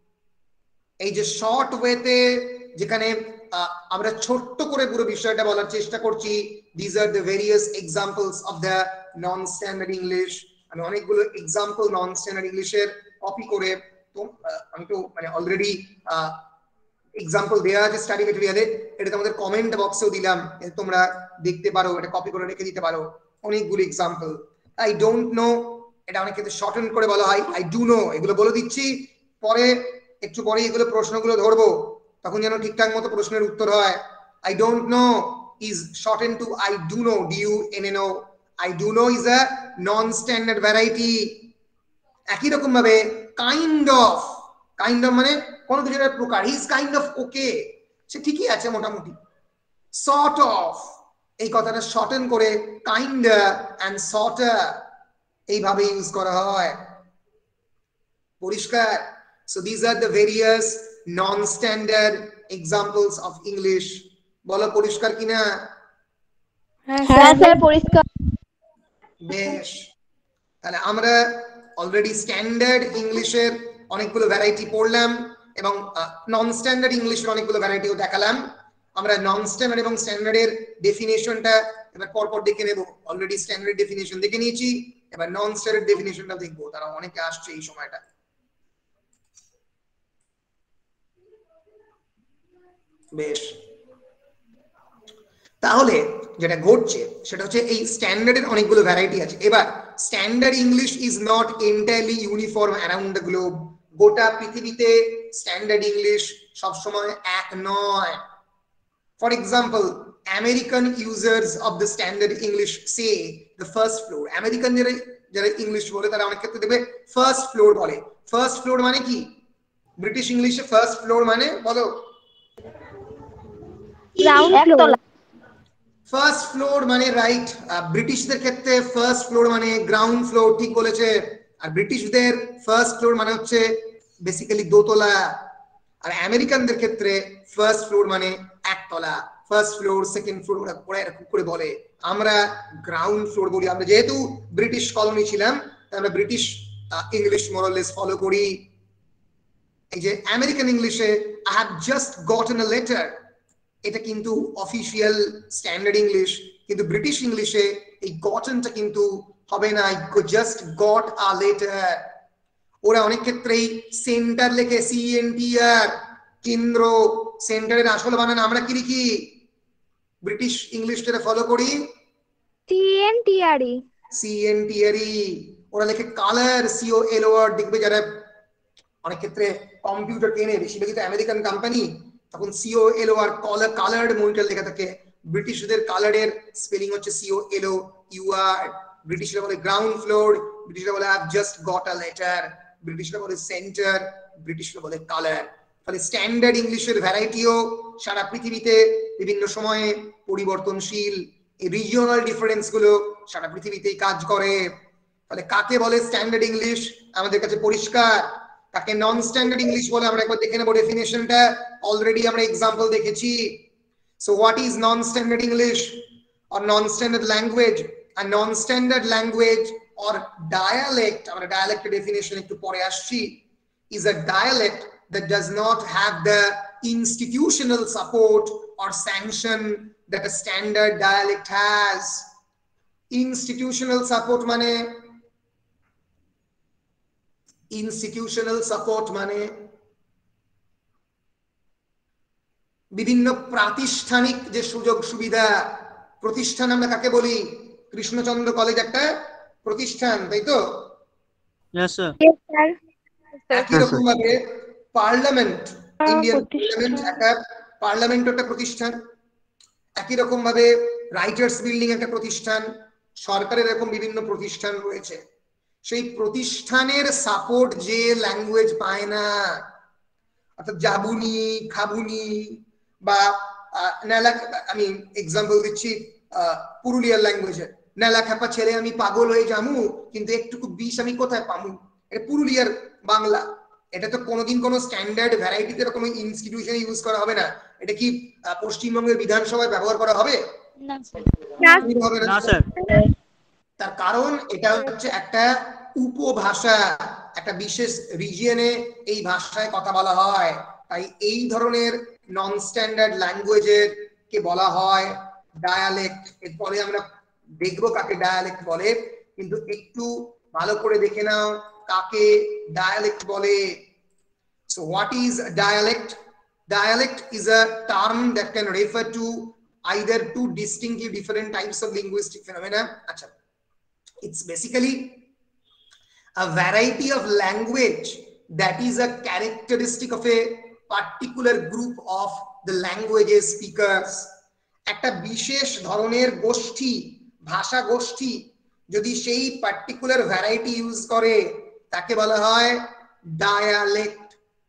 এই যে শর্ট ওয়েতে যেখানে আমরা ছোট্ট করে পুরো বিষয়টা বলার চেষ্টা করছি, these are the various examples of the non standard English। আমি অনেকগুলো এক্সাম্পল নন স্ট্যান্ডার্ড ইংলিশের কপি করে, তো আমি তো মানে অলরেডি এক্সাম্পল দেওয়া আছে স্টাডি মেটেরিয়ালে, এটা আমাদের কমেন্ট বক্সেও দিলাম, তোমরা দেখতে পারো, এটা কপি করে রেখে দিতে পারো অনেকগুলো এক্সাম্পল। আই ডোন্ট নো, এটা অনেক ক্ষেত্রে শর্টেন করে বলা হয় আই ডু নো, এগুলো বলে দিচ্ছি, পরে একটু পরে এগুলো প্রশ্নগুলো ধরবো, তখন যেন ঠিকঠাক মতো প্রশ্নের উত্তর হয়। I don't know is shortened to I do know, DUNNO, I do know is a non-standard variety। একই রকম ভাবে kind of মানে কোনো কিছু একটা প্রকার, he is kind of okay, সে ঠিকই আছে মোটামুটি। sort of, এই কথাটা শর্টেন করে kinder and sorter এইভাবে ইউজ করা হয়। পরিষ্কার? So these are the various non-standard examples of English। বলো পরিষ্কার কিনা?
হ্যাঁ স্যার পরিষ্কার।
বেশ, তাহলে আমরা অলরেডি স্ট্যান্ডার্ড ইংলিশের অনেকগুলো ভ্যারাইটি পড়লাম এবং নন স্ট্যান্ডার্ড ইংলিশের অনেকগুলো ভ্যারাইটিও দেখালাম। আমরা নন স্ট্যান্ডার্ড এবং স্ট্যান্ডার্ডের ডেফিনেশনটা এবার পরপর দেখে নেব। অলরেডি স্ট্যান্ডার্ড ডেফিনেশন দেখে নিয়েছি, এবার নন স্ট্যান্ডার্ড ডেফিনেশনটা দেখবো, তারা অনেকে আসছে এই সময়টা। বেশ, তাহলে যেটা ঘটছে সেটা হচ্ছে এই স্ট্যান্ডার্ডের অনেকগুলো ভ্যারাইটি আছে। এবার standard English is not entirely uniform around the globe. গোটা পৃথিবীতে স্ট্যান্ডার্ড ইংলিশ সবসময় এক নয়। For example, American users of the standard English say the first floor. American যারা ইংলিশ বলে তারা অনেক ক্ষেত্রে দেখবে ফার্স্ট ফ্লোর বলে। ফার্স্ট ফ্লোর মানে কি? ব্রিটিশ ইংলিশে ফার্স্ট ফ্লোর মানে বলো? ফার্স্ট ফ্লোর মানে রাইট, ব্রিটিশদের ক্ষেত্রে ফার্স্ট ফ্লোর মানে গ্রাউন্ড ফ্লোর, ঠিক বলেছে। আর ব্রিটিশদের ফার্স্ট ফ্লোর মানে হচ্ছে বেসিক্যালি দোতলা, আর আমেরিকানদের ক্ষেত্রে ফার্স্ট ফ্লোর মানে একতলা। ফার্স্ট ফ্লোর, সেকেন্ড ফ্লোর ওরা এরকম করে বলে, আমরা গ্রাউন্ড ফ্লোর বলি। আমরা যেহেতু ব্রিটিশ কলোনি ছিলাম, আমরা ব্রিটিশ ইংলিশ মোরালেস ফলো করি। এই যে আমেরিকান ইংলিশে I have just gotten a letter, এটা কিন্তু অফিসিয়াল স্ট্যান্ডার্ড ইংলিশ, কিন্তু ব্রিটিশ ইংলিশে এই গটনটা কিন্তু হবে না, জাস্ট গট আ লেটার। ওরা অনেক ক্ষেত্রেই সেন্টার লেখে, CNTR, কেন্দ্র। সেন্টারের আসল বানান আমরা কি লিখি? ব্রিটিশ ইংলিশটা ফলো করি CNTRE। ওরা লেখে কালার, COLOR। দেখবে যারা অনেক ক্ষেত্রে কম্পিউটার কেনে, বেশিরভাগই তো আমেরিকান কোম্পানি, তখন COLOR, কালার্ড মনিটর লেখা থাকে। ব্রিটিশদের কালারের স্পেলিং হচ্ছে COLOUR। ব্রিটিশরা বলে গ্রাউন্ড ফ্লোর, ব্রিটিশরা বলে I have just got a letter, ব্রিটিশরা বলে সেন্টার, ব্রিটিশরা বলে কালার। ফলে স্ট্যান্ডার্ড ইংলিশের ভ্যারাইটিও সারা পৃথিবীতে বিভিন্ন সময়ে পরিবর্তনশীল। এই রিজিওনাল ডিফারেন্স গুলো সারা পৃথিবীতেই কাজ করে। ফলে কাকে বলে স্ট্যান্ডার্ড ইংলিশ আমাদের কাছে পরিষ্কার, কাকে নন স্ট্যান্ডার্ড ইংলিশ বলে আমরা একবার দেখে নেব ডেফিনেশনটা। অলরেডি আমরা এক্সাম্পল দেখেছি। So what is non standard English or non standard language? আর non standard language or dialect, our dialect definition একটু পরে আসছি, is a dialect that does not have the institutional support or sanction that a standard dialect has. Institutional support মানে বিভিন্ন প্রাতিষ্ঠানিক যে সুযোগ সুবিধা। প্রতিষ্ঠান আমরা কাকে বলি? কৃষ্ণচন্দ্র কলেজ একটা প্রতিষ্ঠান, তাই তো? একই রকম ভাবে পার্লামেন্ট, ইন্ডিয়ান পার্লামেন্ট একটা প্রতিষ্ঠান। একই রকম ভাবে রাইটার্স বিল্ডিং একটা প্রতিষ্ঠান। সরকারের এরকম বিভিন্ন প্রতিষ্ঠান রয়েছে। সেই প্রতিষ্ঠানের সাপোর্ট যে ল্যাঙ্গুয়েজ পায় না, অর্থাৎ যাবুনি, খাবুনি বা আমি এক্সাম্পল দিচ্ছি পুরুলিয়ার ল্যাঙ্গুয়েজে, নেলা খাপা ছেলে আমি পাগল হয়ে যামু, কিন্তু একটুকু বিষ আমি কোথায় পামু, এটা পুরুলিয়ার বাংলা। এটা তো কোনোদিন কোনো স্ট্যান্ডার্ড ভ্যারাইটিতে কোনো ইনস্টিটিউশনে ইউজ করা হবে না। এটা কি পশ্চিমবঙ্গের বিধানসভায় ব্যবহার করা হবে? না স্যার। তার কারণ এটা হচ্ছে একটা উপভাষা, একটা বিশেষ রিজিয়নে এই ভাষায় কথা বলা হয়। তাই এই ধরনের নন স্ট্যান্ডার্ড ল্যাঙ্গুয়েজের কে বলা হয় ডায়ালেক্ট। এরপরে আমরা দেখবো কাকে ডায়ালেক্ট বলে, কিন্তু একটু ভালো করে দেখে নাও কাকে ডায়ালেক্ট বলে। So what is a dialect? Dialect is a term that can refer to either two distinctly different types of linguistic phenomena. Acha. It's basically a variety of language that is a characteristic of a particular group of the languages speakers. একটা বিশেষ ধরনের গোষ্ঠী, ভাষা গোষ্ঠী যদি সেই particular variety use করে তাকে বলা হয় dialect.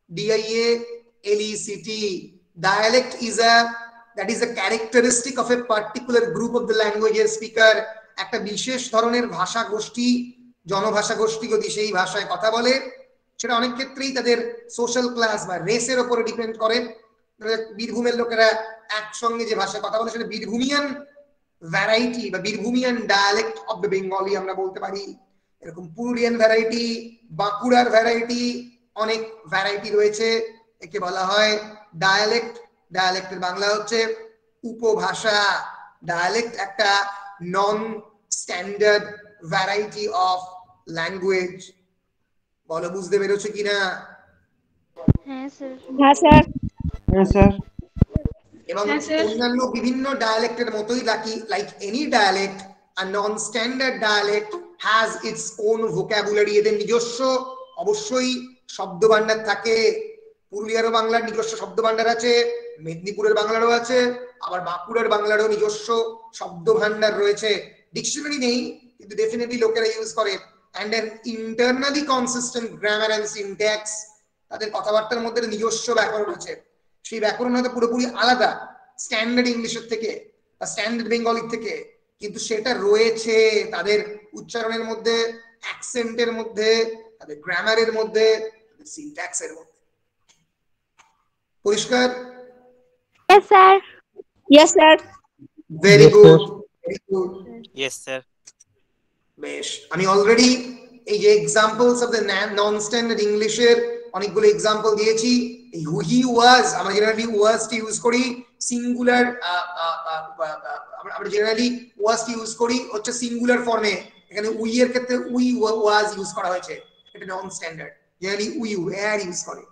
DIALECT. Dialect is a characteristic of a particular group of the languages speaker. একটা বিশেষ ধরনের ভাষা গোষ্ঠী, জনভাষা গোষ্ঠী যদি সেই ভাষায় কথা বলে, সেটা অনেক ক্ষেত্রেই তাদের সোশ্যাল ক্লাস বা রেসের উপরে ডিপেন্ড করে। বীরভূমের লোকেরা একসঙ্গে যে ভাষায় কথা বলে সেটা বীরভূমিয়ান ভ্যারাইটি বা Birbhumian dialect of the Bengali আমরা বলতে পারি। এরকম পুরুলিয়ান ভ্যারাইটি, বাঁকুড়ার ভ্যারাইটি, অনেক ভ্যারাইটি রয়েছে, একে বলা হয় ডায়ালেক্ট। ডায়ালেক্টের বাংলা হচ্ছে উপভাষা। ডায়ালেক্ট একটা non standard variety of language. বলো বুঝতে পেরেছো কিনা?
হ্যাঁ স্যার।
হ্যাঁ স্যার। হ্যাঁ স্যার।
এবং অন্যান্য বিভিন্ন ডায়ালেক্টের মতোই like any dialect, a non-standard dialect has its own vocabulary. এদের নিজস্ব অবশ্যই শব্দ ভান্ডার থাকে। পুরুলিয়ার বাংলার নিজস্ব শব্দ ভান্ডার আছে, মেদিনীপুরের বাংলারও আছে, আবার বাঁকুড়ার বাংলারও নিজস্ব শব্দ ভান্ডার রয়েছে। ডিকশনারি নেই, কিন্তু ডেফিনেটলি লোকেরা ইউজ করে। and an internally consistent grammar and syntax. তাদের কথাবার্তার মধ্যে নিজস্ব ব্যাকরণ আছে, সেই ব্যাকরণ হয়তো পুরোপুরি আলাদা স্ট্যান্ডার্ড ইংলিশের থেকে বা স্ট্যান্ডার্ড বেঙ্গলির থেকে, কিন্তু সেটা রয়েছে। তাদের উচ্চারণের মধ্যে অ্যাকসেন্টের মধ্যে, তাদের গ্রামারের মধ্যে, তাদের সিনট্যাক্সের মধ্যে। পরিষ্কার?
Yes, sir. Yes, sir.
Very
Yes,
good,
sir.
Very good.
Yes, sir.
বেশ, আমি অলরেডি এই যে examples of the non standard ইংলিশের অনেকগুলো এক্সাম্পল দিয়েছি। এই হি ওয়াজ, আমরা জেনারেলি ওয়াজটি ইউজ করি সিঙ্গুলার, আমরা জেনারেলি ওয়াজটি ইউজ করি হচ্ছে সিঙ্গুলার ফর্মে। এখানে উই এর ক্ষেত্রে উই ওয়াজ ইউজ করা হয়েছে, এটা non standard. Generally we were use করে,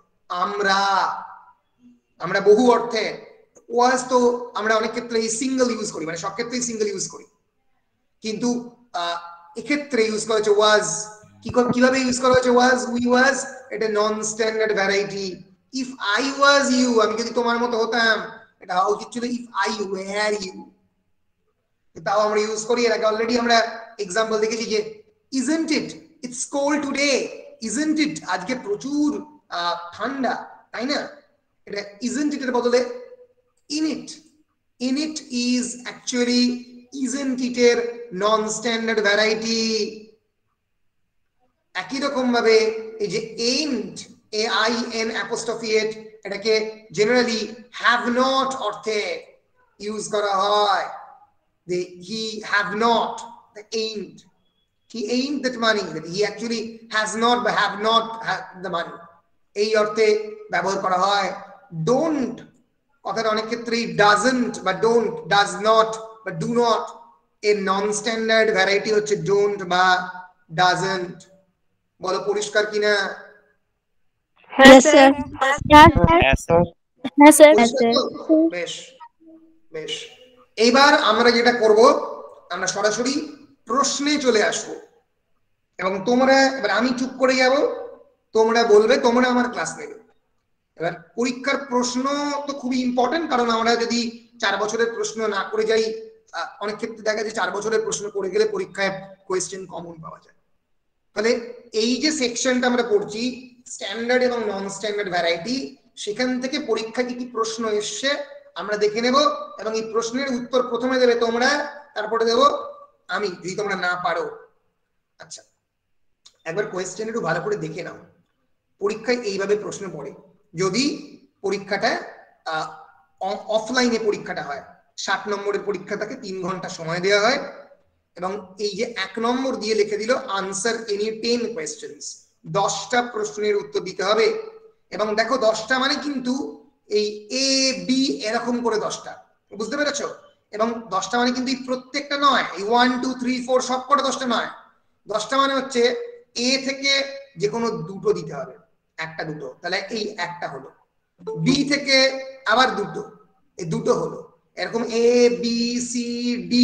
আমরা বহু অর্থে। ওয়াজ তো আমরা অনেক ক্ষেত্রে সিঙ্গেল ইউজ করি, মানে সব ক্ষেত্রেই সিঙ্গেল ইউজ করি, কিন্তু এক্ষেত্রে ইউজ করা হচ্ছে ওয়াজ। কিভাবে ইউজ করা হচ্ছে ওয়াজ? উই ওয়াজ, এটা non standard variety. If I was you, আমি যদি তোমার মতো হতাম, এটা হওয়া উচিত ছিল ইফ আই ওয়্যার ইউ। তাও আমরা ইউজ করি। এর আগে অলরেডি আমরা এক্সাম্পল দেখেছি যে isn't it, it's cold today. Isn't it, আজকে প্রচুর ঠান্ডা, তাই না? এটা ইজন্ট ইট এর বদলে in it. In it is actually isn't it এর নন স্ট্যান্ডার্ড ভ্যারাইটি। একই রকম ভাবে এই যে ain't, AIN অ্যাপোস্ট্রফি এট, এটাকে জেনারেলি হ্যাভ নট অর্থে ইউজ করা হয়। the he have not, the ain't, he ain't that money, that he actually has not but have not the money, এই অর্থে ব্যবহার করা হয়। don't কথাটা অনেক ক্ষেত্রেই doesn't বা don't, does not বা do not, এর নন স্ট্যান্ডার্ড ভ্যারাইটি হচ্ছে don't বা doesn't। বলো পরিষ্কার কিনা?
Yes, sir. Yes, sir.
Yes, sir.
Yes, sir. Yes,
পরিষ্কার
sir.
তো? বেশ বেশ, এইবার আমরা যেটা করব, আমরা সরাসরি প্রশ্নে চলে আসবো এবং তোমরা, এবার আমি চুপ করে যাব, তোমরা বলবে, তোমরা আমার ক্লাস নেবে। এবার পরীক্ষার প্রশ্ন তো খুবই ইম্পর্টেন্ট, কারণ আমরা যদি 4 বছরের প্রশ্ন না করে যাই, অনেক ক্ষেত্রে দেখা যায় 4 বছরের প্রশ্ন করে গেলে পরীক্ষায় কোয়েশ্চেন কমন পাওয়া যায়। তাহলে এই যে সেকশনটা আমরা পড়ছি স্ট্যান্ডার্ড এবং নন স্ট্যান্ডার্ড ভ্যারাইটি, সেখান থেকে পরীক্ষা কি কি প্রশ্ন এসছে আমরা দেখে নেব, এবং এই প্রশ্নের উত্তর প্রথমে দেবে তোমরা, তারপরে দেব আমি, যদি তোমরা না পারো। আচ্ছা, একবার কোয়েশ্চেন একটু ভালো করে দেখে নাও। পরীক্ষায় এইভাবে প্রশ্ন পড়ে, যদি পরীক্ষাটা অফলাইনে পরীক্ষাটা হয়, 60 নম্বরের পরীক্ষা থাকে, 3 ঘন্টা সময় দেওয়া হয়, এবং এই যে 1 নম্বর দিয়ে লিখে দিল আনসার এনি 10 কোয়েশ্চেন্স, 10টা প্রশ্নের উত্তর দিতে হবে। এবং দেখো 10টা মানে কিন্তু এই এ বি এরকম করে 10টা, বুঝতে পেরেছো? এবং 10টা মানে কিন্তু এই প্রত্যেকটা নয়, এই 1 2 3 4 সব কটা 10টা নয়। 10টা মানে হচ্ছে এ থেকে যে কোনো দুটো দিতে হবে, একটা দুটো, তাহলে এই একটা হলো। বি থেকে আবার দুটো, এই দুটো হলো। এরকম A B C D,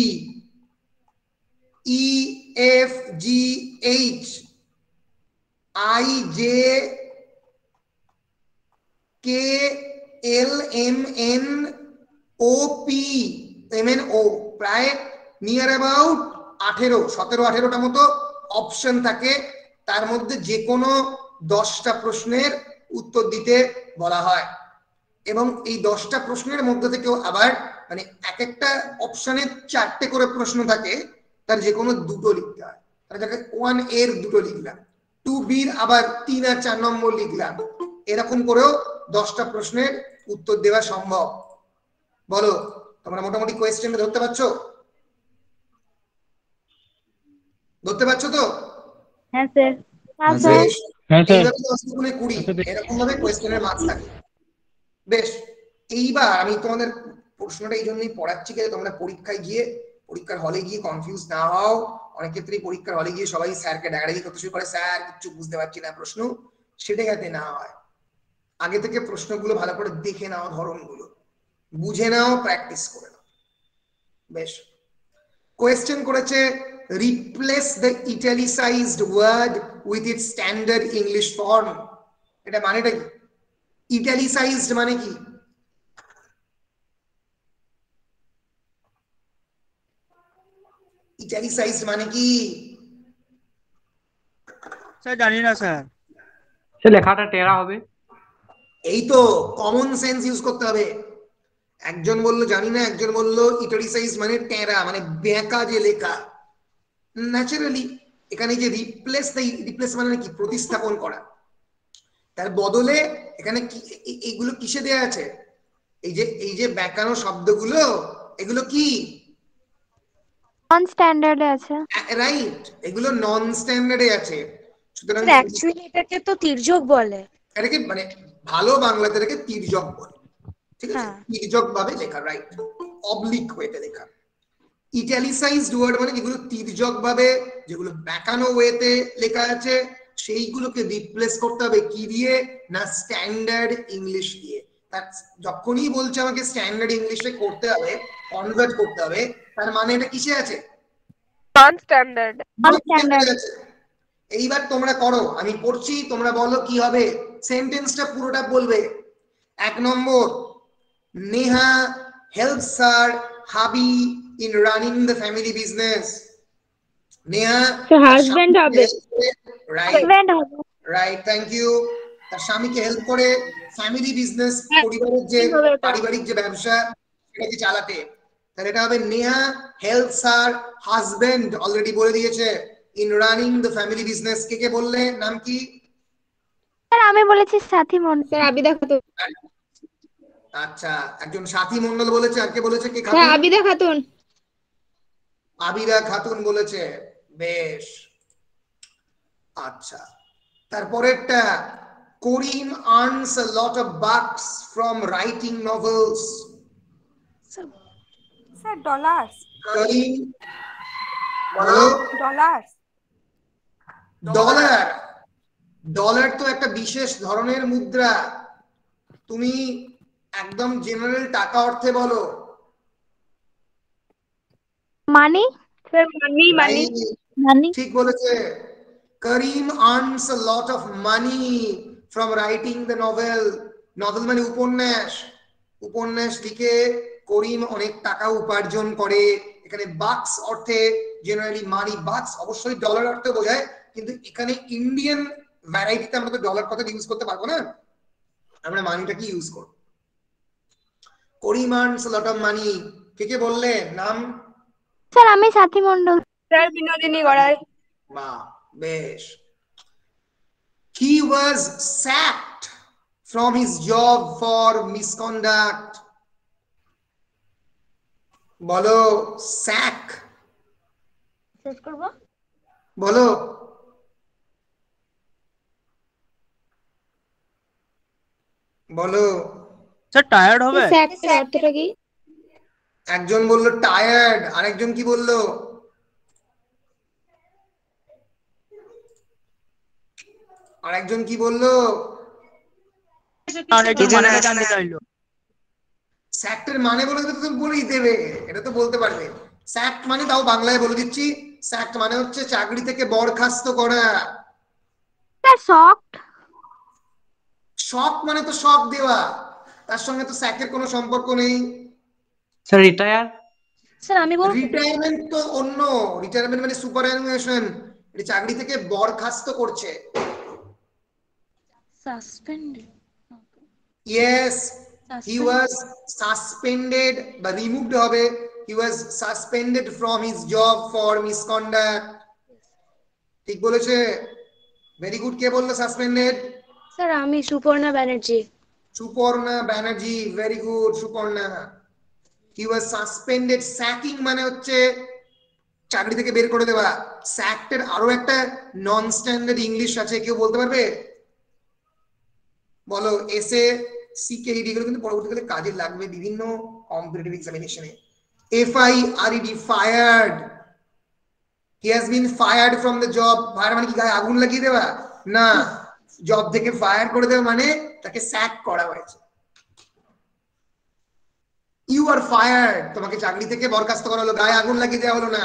E F G H, I J K L M N O P M N O, প্রায় নিয়ার অ্যাবাউট 17-18টা মতো অপশন থাকে। তার মধ্যে যে কোনো 10টা প্রশ্নের উত্তর দিতে বলা হয়, এবং এই 10টা প্রশ্নের মধ্যে থেকেও আবার মানে এক একটা অপশনে 4টে করে প্রশ্ন থাকে, তার যে কোনো দুটো লিখতে হয়। তাহলে দেখে 1 এর দুটো লিখলাম, 2 বির আবার 3 আর 4 নম্বর লিখলাম, এরকম করেও 10টা প্রশ্নের উত্তর দেওয়া সম্ভব। বলো তোমরা মোটামুটি কোয়েশ্চেনটা ধরতে পারছো? ধরতে পারছো তো?
Yes, sir. Yes, sir.
হ্যাঁ স্যার।
এইভাবে 10 গুণে 20 এরকম ভাবে কোয়েশ্চেনের মার্কস থাকে। বেশ, এইবার আমি তোমাদের প্রশ্নটা এই জন্যই পড়াচ্ছি যে তোমরা পরীক্ষায় গিয়ে, পরীক্ষার হলে গিয়ে কনফিউজ না হও। অনেক ক্ষেত্রেই পরীক্ষার হলে গিয়ে সবাই স্যারকে ডাকাডাকি করতে শুরু করে, স্যার কিছু বুঝতে পারছি না প্রশ্ন, সেটা যাতে না হয়। আগে থেকে প্রশ্নগুলো ভালো করে দেখে নাও, ধরনগুলো বুঝে নাও, প্র্যাকটিস করে নাও। বেশ, কোয়েশ্চেন করেছে replace the italicised word with its standard English form. এটা মানেটা কি? ইটালিসাইজড মানে কি? ইটালিসাইজড মানে কি?
স্যার জানি না স্যার।
সে লেখাটা টেরা হবে।
এই তো কমন সেন্স ইউজ করতে হবে। একজন বললো জানি না, একজন বললো ইটালিসাইজ মানে টেরা, মানে বেঁকা যে লেখা। ন্যাচারালি এখানে যে রিপ্লেস মানে কি, প্রতিস্থাপন করা, তার বদলে এখানে এইগুলো কিসে দেয়া আছে, এই যে ব্যাকরণ শব্দগুলো, এগুলো কি
নন স্ট্যান্ডার্ডে আছে,
রাইট, এগুলো নন স্ট্যান্ডার্ডে আছে। সুতরাং
অ্যাকচুয়ালি এটাকে তো তির্যক বলে,
এটাকে মানে ভালো বাংলাতে এটাকে তির্যক বলে, ঠিক আছে, তির্যক ভাবে লেখা, রাইট, অবলিক ওয়েতে লেখা। ইটালিসাইজড ওয়ার্ড মানে যেগুলো তির্যক ভাবে, যেগুলো ব্যাকানো ওয়েতে লেখা আছে, সেইগুলোকে রিপ্লেস করতে হবে কি দিয়ে না, স্ট্যান্ডার্ড ইংলিশ দিয়ে। যখনই বলছে আমাকে স্ট্যান্ডার্ড ইংলিশে করতে হবে, কনভার্ট করতে হবে, তার মানে এটা কিসে আছে,
নন স্ট্যান্ডার্ড।
এইবার তোমরা করো, আমি পড়ছি, তোমরা বলো কি হবে, সেন্টেন্সটা পুরোটা বলবে। 1 নম্বর, নেহা হেল্পস হার হাবি in running the family business. Neha,
so husband হবে,
right, thank you. তার স্বামীকে হেল্প করে ফ্যামিলি বিজনেস, পরিবারের যে পারিবারিক যে ব্যবসা সেটাকে চালাতে, তাহলে এটা হবে Neha helps her husband, already বলে দিয়েছে, in running the family business। কে বললে, নাম কি?
স্যার আমি বলেছি সাথী মণ্ডল।
স্যার আবিদা খাতুন।
আচ্ছা, একজন সাথী মণ্ডল বলেছে, আর কে বলেছে? কে?
স্যার আবিদা খাতুন।
আবিদা খাতুন বলেছে, বেশ। আচ্ছা, তারপরেরটা, Karim earns a lot of bucks from writing novels.
Sir dollars.
Karim, বলো।
ডলার্স।
ডলার, ডলার তো একটা বিশেষ ধরনের মুদ্রা, তুমি একদম জেনারেল টাকা অর্থে বলো।
মানি,
স্যার মানি।
মানি
ঠিক বলেছে। Karim earns a lot of money from writing the novel. Novel মানে উপন্যাস, উপন্যাস লিখে করিম অনেক টাকা উপার্জন করে। এখানে বাক্স অর্থে জেনারেলি মানি, বাক্স অবশ্যই ডলার অর্থে বোঝায়, কিন্তু এখানে ইন্ডিয়ান ভ্যারাইটিতে আমরা তো ডলার কথা ইউজ করতে পারবো না, আমরা মানিটা কি ইউজ করব। করিম earns a lot of money, কে বললে, নাম?
স্যার আমি সাথী মণ্ডল।
স্যার বিনোদিনী গড়াই।
বাহ, বেশ। He was sacked from his job for misconduct. বলো, স্যাক।
শেষ করব,
বলো। বলো।
স্যার টায়ার্ড হবে।
স্যাকের অর্থটা কি?
একজন বললো টায়ার্ড, আরেকজন কি বললো? আরেকজন কি বললো?
মানেটা জানতে চাইলো।
স্যাক্টের মানে বলে দিলে তো বলেই দেবে, এটা তো বলতে পারবে। স্যাক্ট মানে, তাও বাংলায় বলে দিচ্ছি, স্যাক্ট মানে হচ্ছে চাকরি থেকে বরখাস্ত করা।
Sir shocked.
শক মানে তো শক দেওয়া, তার সঙ্গে তো স্যাকের কোনো সম্পর্ক নেই।
Sir retire.
স্যার আমি বলবো,
রিটায়ারমেন্ট তো অন্য, রিটায়ারমেন্ট মানে সুপারঅ্যানুয়েশন, এটা চাকরি থেকে বরখাস্ত করছে।
Suspended.
Yes, he was suspended বা রিমুভড হবে, he was suspended from his job for misconduct। ঠিক বলেছে, ভেরি গুড। কে বললো সাসপেন্ডেড?
স্যার আমি Suparna Banerjee.
Suparna Banerjee, very good Suparna. he was suspended, sacking মানে হচ্ছে চাকরি থেকে বের করে দেওয়া। sacked এর আরো একটা নন স্ট্যান্ডার্ড ইংলিশ আছে, কেউ বলতে পারবে? বলো। এসএ সিকেইডি গুলো কিন্তু পরবর্তীকালে কাজে লাগবে বিভিন্ন কম্পিটিটিভ এক্সামিনেশনে। FIRED, fired, he has been fired from the job। Fire মানে কি গায়ে আগুন লাগিয়ে দেওয়া না, জব থেকে ফায়ার করে দেওয়া মানে তাকে স্যাক করা হয়েছে। ইউ আর ফায়ার্ড, তোমাকে চাকরি থেকে বরখাস্ত করা হলো, গায়ে আগুন লাগিয়ে দেওয়া হলো না।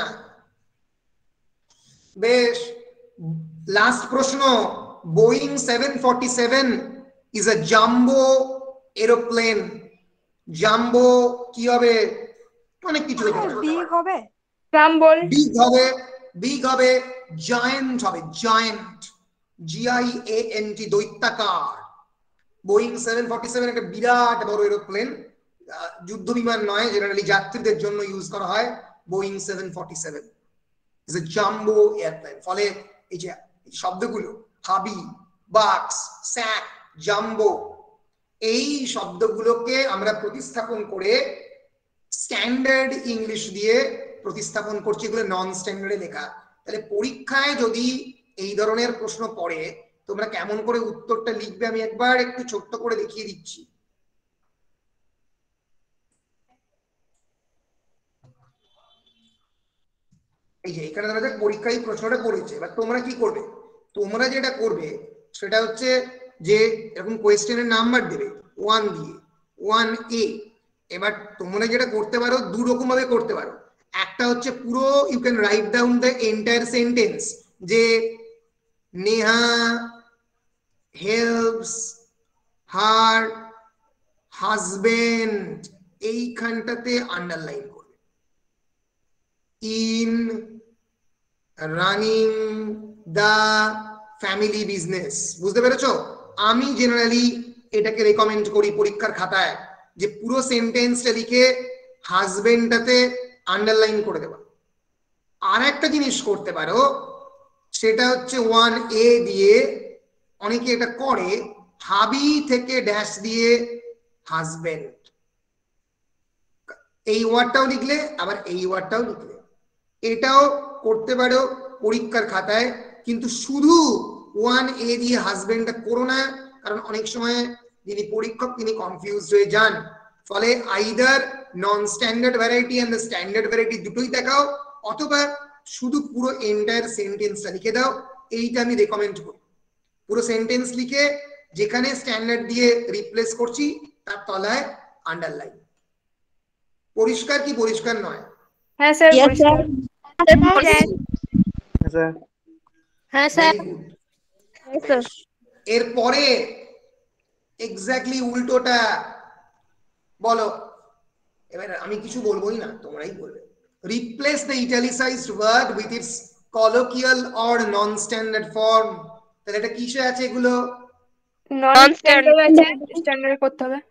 বেশ, লাস্ট প্রশ্ন। Boeing 747 is a jumbo aeroplane. Jumbo কি হবে? অনেক কিছু হতে পারে।
বিগ হবে,
জাম্বল।
বিগ হবে, বিগ হবে, জায়ান্ট হবে, জায়ান্ট, GIANT, দৈত্যাকার। বোয়িং 747 একটা বিরাট বড় এরোপ্লেন, যুদ্ধ বিমান নয়, জেনারেলি যাত্রীদের জন্য ইউজ করা হয় Boeing 747। is a jumbo airplane. ফলে এই যে শব্দগুলো হাবি, বাক্স, স্যাক, জাম্বো, এই শব্দগুলোকে আমরা প্রতিস্থাপন করে স্ট্যান্ডার্ড ইংলিশ দিয়ে প্রতিস্থাপন করছি, এগুলো নন স্ট্যান্ডার্ডে লেখা। তাহলে পরীক্ষায় যদি এই ধরনের প্রশ্ন পড়ে তোমরা কেমন করে উত্তরটা লিখবে আমি একবার একটু ছোট্ট করে দেখিয়ে দিচ্ছি। এই যে এখানে ধরা যাক পরীক্ষায় প্রশ্নটা পড়েছে, এবার তোমরা কি করবে? তোমরা যেটা করবে সেটা হচ্ছে যে এরকম কোয়েশ্চেনের নাম্বার দেবে 1 দিয়ে 1A। এবার তোমরা যেটা করতে পারো দু রকম ভাবে করতে পারো। একটা হচ্ছে পুরো you can write down the entire sentence, যে নেহা হেল্পস হার হাজবেন্ড, এইখানটাতে আন্ডারলাইন করবে। In running the family business, বুঝতে পেরেছো? আমি জেনারেলি এটাকে রেকমেন্ড করি পরীক্ষার খাতায় যে পুরো সেন্টেন্সটা লিখে হাজবেন্ডটাতে আন্ডারলাইন করে দেবা। আর একটা জিনিস করতে পারো, সেটা হচ্ছে 1A দিয়ে অনেকে এটা করে, হাবি থেকে ড্যাশ দিয়ে হাজবেন্ড, এই ওয়ার্ডটাও লিখলে আবার এই ওয়ার্ডটাও লিখলে, এটাও করতে পারো পরীক্ষার খাতায়। কিন্তু শুধু 1A দিয়ে হাজবেন্ডটা করো না, কারণ অনেক সময় যিনি পরীক্ষক তিনি কনফিউজড হয়ে যান। ফলে either non standard variety and the standard variety দুটোই দেখাও, অথবা শুধু পুরো এন্টায়ার সেন্টেন্সটা লিখে দাও। এইটা আমি রেকমেন্ড করি। পুরো সেন্টেন্স লিখে যেখানে স্ট্যান্ডার্ড দিয়ে রিপ্লেস করছি তার তলায় আন্ডারলাইন। পরিষ্কার কি পরিষ্কার নয়?
হ্যাঁ স্যার, পরিষ্কার।
স্যার
হ্যাঁ স্যার।
এরপরে এক্স্যাক্টলি উল্টোটা বলো। এবার আমি কিছু বলবোই না, তোমরাই বলবে। Replace the italicised word with its colloquial or non standard form. তাহলে এটা কিসে আছে এগুলো?
নন স্ট্যান্ডার্ড আছে, স্ট্যান্ডার্ড করতে হবে।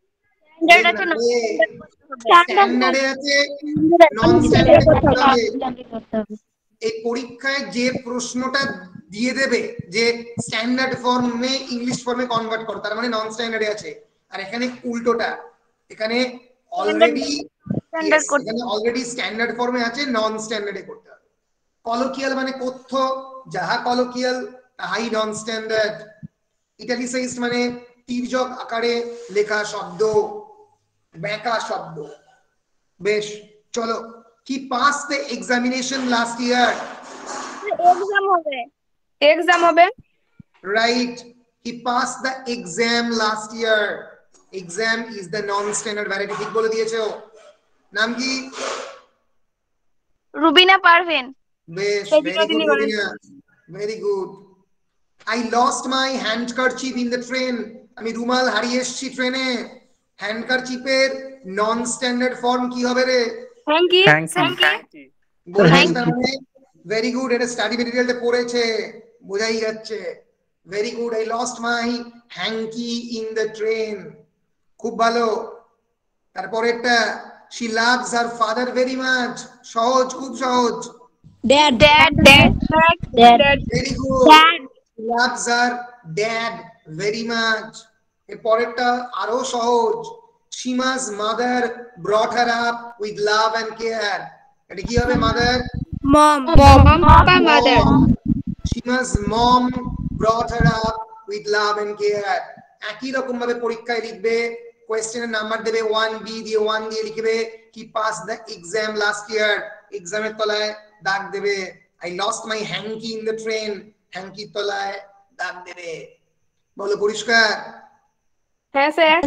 স্ট্যান্ডার্ডে আছে, নন স্ট্যান্ডার্ডে করতে হবে। এই পরীক্ষায় যে প্রশ্নটা দিয়ে দেবে যে স্ট্যান্ডার্ড ফর্মে ইংলিশ ফর্মে কনভার্ট করো, তার মানে নন স্ট্যান্ডার্ডে আছে। আর এখানে উল্টোটা, এখানে অলরেডি স্ট্যান্ডার্ড ফর্মে আছে, নন স্ট্যান্ডার্ডে করতে হবে। কলোকিয়াল মানে কথ্য, যাহা কলোকিয়াল তাহাই নন স্ট্যান্ডার্ড। ইটালিসাইজড মানে তির্যক আকারে লেখা শব্দ, ব্যাকা শব্দ। বেশ, চলো। He passed the examination last year.
Exam হবে।
Right. He passed the exam last year. Exam is the non-standard variety. ঠিক বলে দিয়েছো। নাম কি?
রুবিনা পারভিন।
বেশ, very good Rubina. Very good. I lost my handkerchief in the train. আমি রুমাল হারিয়ে এসেছি ট্রেনে। হ্যান্ডকারচিপের নন স্ট্যান্ডার্ড ফর্ম কি হবে রে?
থ্যাঙ্কি।
ভেরি গুড, এটা স্টাডি মেটেরিয়ালতে পড়েছে, বোঝাই যাচ্ছে। Very good. I lost my hankie in the train, খুব ভালো। তারপরেরটা, she loves her father very much, সহজ, খুব সহজ।
Dad.
Very good. She loves her dad very much. এর পরেরটা আরো সহজ, Shima's mother brought her up with love and care. এটা কি হবে? Mother,
mom mother.
Shima's mom brought her up with love and care. একই রকম ভাবে পরীক্ষায় লিখবে, কোয়েশ্চেনের নাম্বার দেবে 1B দিয়ে 1 দিয়ে লিখবে he passed the exam last year, এক্সামের তলায় দাগ দেবে। I lost my hanky in the train, hanky তলায় দাগ দেবে। বলো পরিষ্কার?
হ্যাঁ স্যার।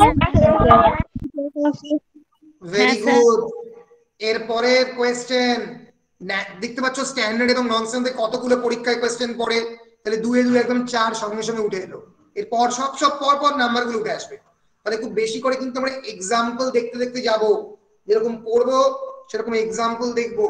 Very good. এরপরে কোয়েশ্চেন দেখতে পাচ্ছ স্ট্যান্ডার্ড এবং নন স্ট্যান্ডার্ড কতগুলো পরীক্ষায় কোয়েশ্চেন পড়ে। তাহলে 2 এ 2 একদম 4 সঙ্গে সঙ্গে উঠে এলো। এরপর সব পর নাম্বারগুলো উঠে আসবে। তাহলে খুব বেশি করে কিন্তু আমরা এক্সাম্পল দেখতে দেখতে যাব, যেরকম পড়বো সেরকম এক্সাম্পল দেখবো।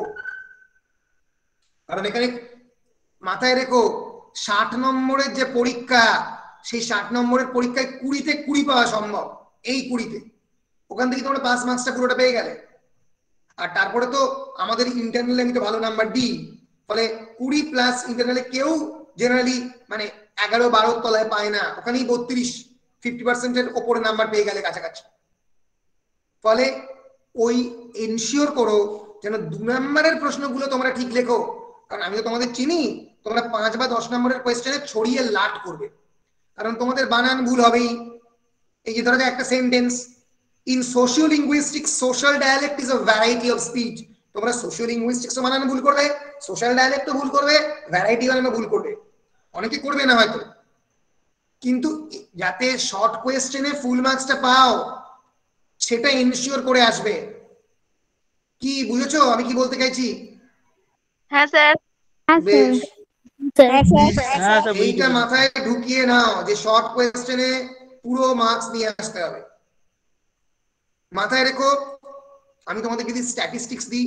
কারণ এখানে মাথায় রেখো 60 নম্বরের যে পরীক্ষা, সেই 60 নম্বরের পরীক্ষায় 20-তে 20 পাওয়া সম্ভব। এই 20-তে ওখান থেকে তোমরা 5 মার্কসটা পুরোটা পেয়ে গেলে। আর তারপরে তো আমাদের ইন্টারনালে আমি তো ভালো নাম্বার দিই, ফলে 20 প্লাস ইন্টারনালে কেউ জেনারেলি মানে 11-12 তলায় পায় না, ওখানেই 32-50% ওপরে নাম্বার পেয়ে গেলে কাছাকাছি। ফলে ওই এনশিওর করো যেন 2 নম্বরের প্রশ্নগুলো তোমরা ঠিক লেখো, কারণ আমি তো তোমাদের চিনি, তোমরা 5 বা 10 নম্বরের কোয়েশ্চেনে ছড়িয়ে লাট করবে, কারণ তোমাদের বানান ভুল হবেই। এই যে ধরো একটা sentence, in socio linguistics social dialect is a variety of speech, তোমরা সোশিও লিঙ্গুইস্টিক্স বানানো ভুল করবে, সোশ্যাল ডায়ালেক্টও ভুল করবে, ভ্যারাইটি বানানো ভুল করবে, অনেকে করবে না হয়তো, কিন্তু যাতে শর্ট কোয়েশ্চেনে ফুল মার্কসটা পাও সেটা এনশিওর করে আসবে। কি বুঝেছো আমি কি বলতে চাইছি?
হ্যাঁ স্যার।
বেশ,
হ্যাঁ স্যার
এইটা মাথায় ঢুকিয়ে নাও যে শর্ট কোয়েশ্চেনে পুরো মার্কস নিয়ে আসতে হবে, মাথায় রেখো। আমি তোমাদের যদি স্ট্যাটিস্টিক্স দিই,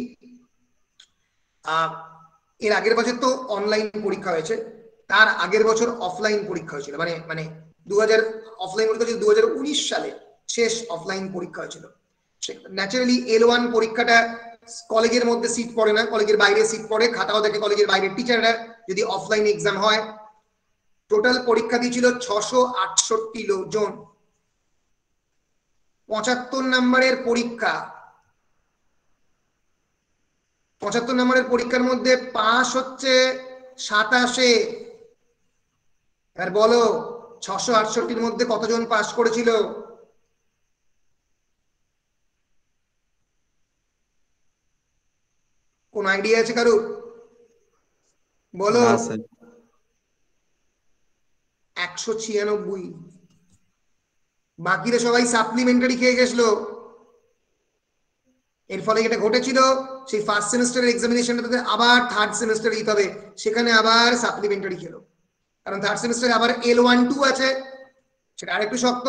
এর আগের বছর তো অনলাইন পরীক্ষা হয়েছে, তার আগের বছর অফলাইন পরীক্ষা হয়েছিল, মানে 2000 অফলাইন পরীক্ষা হয়েছিল 2019 সালে শেষ অফলাইন পরীক্ষা হয়েছিল। ন্যাচারালি L1 পরীক্ষাটা কলেজের মধ্যে সিট পড়ে না, কলেজের বাইরে সিট পড়ে, খাতাও দেখে কলেজের বাইরের টিচাররা যদি অফলাইন এক্সাম হয়। টোটাল পরীক্ষা দিয়েছিল 668 জন, 75 নম্বরের পরীক্ষা, 75 নম্বরের পরীক্ষার মধ্যে পাস হচ্ছে 27। আর বলো 668-র মধ্যে কতজন পাস করেছিল? কোন আইডিয়া আছে কারো? বলো। 196। বাকিরা সবাই সাপ্লিমেন্টারি খেয়ে গেছিল। এর ফলে এটা ঘটেছিল, সেই ফার্স্ট সেমিস্টারের এক্সামিনেশনটাতে আবার থার্ড সেমিস্টারে দিতে হবে, সেখানে আবার সাপ্লিমেন্টারি খেলো, কারণ থার্ড সেমিস্টারে আবার L1-2 আছে, সেটা আরেকটু শক্ত।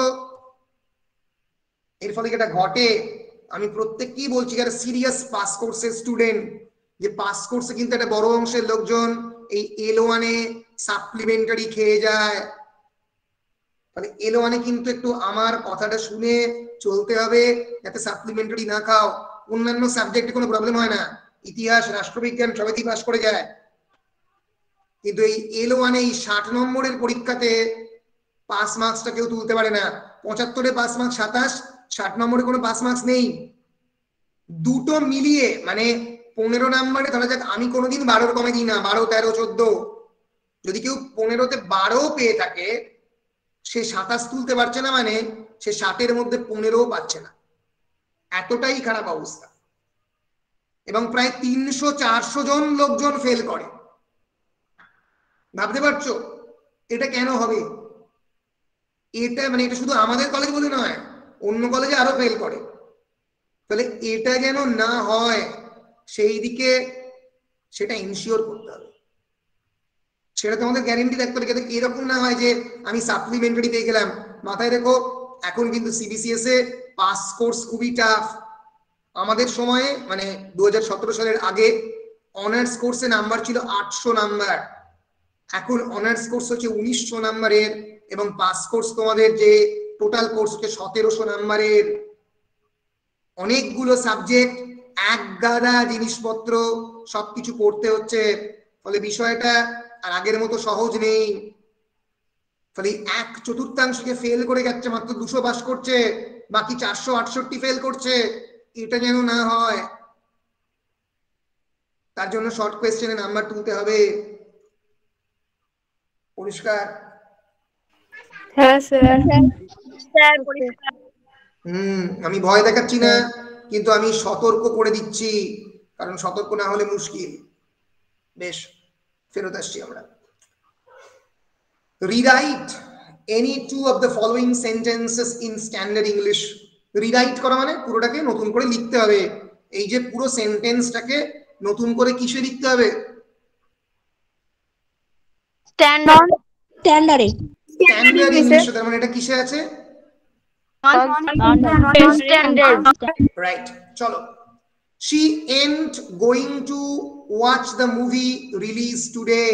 এর ফলে যেটা ঘটে, আমি প্রত্যেককেই বলছি যারা সিরিয়াস পাস কোর্সের স্টুডেন্ট, যে পাস কোর্সে কিন্তু একটা বড় অংশের লোকজন এই L1-এ সাপ্লিমেন্টারি খেয়ে যায়। তাহলে L1-এ কিন্তু একটু আমার কথাটা শুনে চলতে হবে, যাতে সাপ্লিমেন্টারি না খাও। অন্যান্য সাবজেক্টে কোনো প্রবলেম হয় না, ইতিহাস, রাষ্ট্রবিজ্ঞান সবাই পাস করে যায়, কিন্তু এই L1-এ এই 60 নম্বরের পরীক্ষাতে পাস মার্কসটা কেউ তুলতে পারে না। 75-এ পাস মার্কস 27, 60 নম্বরে কোনো পাস মার্কস নেই। দুটো মিলিয়ে মানে 15 নম্বরে, ধরা যাক আমি কোনোদিন 12 কমে দিই না, 12, 13, 14, যদি কেউ 15-তে 12 পেয়ে থাকে, সে 27 তুলতে পারছে না, মানে সে 60-এর মধ্যে 15ও পাচ্ছে না, এতটাই খারাপ অবস্থা। এবং প্রায় 300-400 জন লোকজন ফেল করে। ভাবতে পারছো এটা কেন হবে? এটা মানে এটা শুধু আমাদের কলেজ বলে নয়, অন্য কলেজে আরো ফেল করে। তাহলে এটা যেন না হয় সেই দিকে সেটা ইনশিওর করতে হবে, সেটা তোমাদের গ্যারেন্টি থাকতে হবে, যাতে এরকম না হয় যে আমি সাপ্লিমেন্টারি পেয়ে গেলাম। মাথায় রেখো, এখন কিন্তু CBCS এ পাস কোর্স খুবই টাফ। আমাদের সময়ে মানে 2017 সালের আগে অনার্স কোর্সে নাম্বার ছিল 800 নাম্বার, এখন অনার্স কোর্স হচ্ছে 1900 নাম্বারের, এবং পাস কোর্স তোমাদের যে টোটাল কোর্স হচ্ছে 1700 নাম্বারের। অনেকগুলো সাবজেক্ট, এক গাদা জিনিসপত্র, সবকিছু পড়তে হচ্ছে, ফলে বিষয়টা আর আগের মতো সহজ নেই। ফলে 1/4 ফেল করে যাচ্ছে, মাত্র 200 পাস করছে, বাকি 468 ফেল করছে। এটা যেন না হয়, তার জন্য শর্ট কোয়েশ্চেনে নাম্বার তুলতে হবে। পরিষ্কার?
হ্যাঁ স্যার।
আমি ভয় দেখাচ্ছি না, কিন্তু আমি সতর্ক করে দিচ্ছি, কারণ সতর্ক না হলে মুশকিল। বেশ, ফেরত আসছি আমরা। Rewrite any two of the following sentences in standard English. রিরাইট করা মানে পুরোটাকে নতুন করে লিখতে হবে। এই যে পুরো সেন্টেন্সটাকে নতুন করে কিসে লিখতে হবে?
স্ট্যান্ডার্ড
ইংলিশে। তার মানে এটা কিসে আছে? রাইট, চলো। She ain't going to watch the movie released today.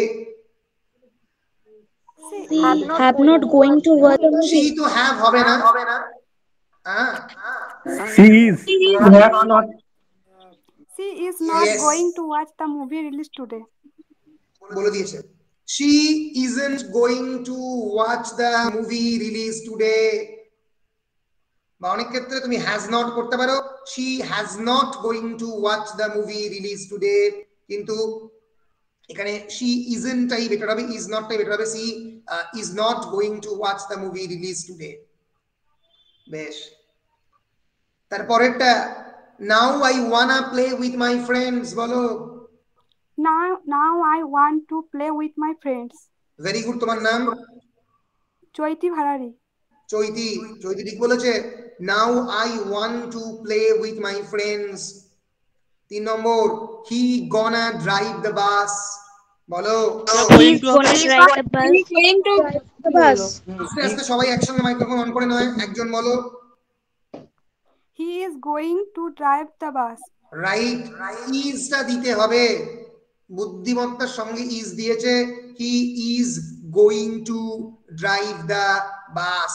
have not going to watch
She to have হবে না,
She is.
Have not.
She is not
Yes.
going to watch the movie released today.
বলে দিয়েছে she isn't going to watch the movie released today বা অনেক ক্ষেত্রে তুমি has not করতে পারো she has not going to watch the movie released today কিন্তু এখানে she isn't টাই বেটার হবে is not টাই বেটার হবে she is not going to watch the movie released today বেশ তারপরেরটা now I wanna play with my friends বলো
Now I want to play with my friends.
Very good তোমার নাম
Choiti Bharari.
চৈতি চৈতি ঠিক বলেছে now I want to play with my friends 3 number he gonna drive the bus বলো
He's gonna drive the bus.
He's going to the bus.
আস্তে আস্তে সবাই একসঙ্গে microphone on করে নয় একজন বলো
He is going to drive the bus.
Right ইজটা দিতে হবে বুদ্ধিমত্তার সঙ্গে ইজ দিয়েছে he is going to drive the bus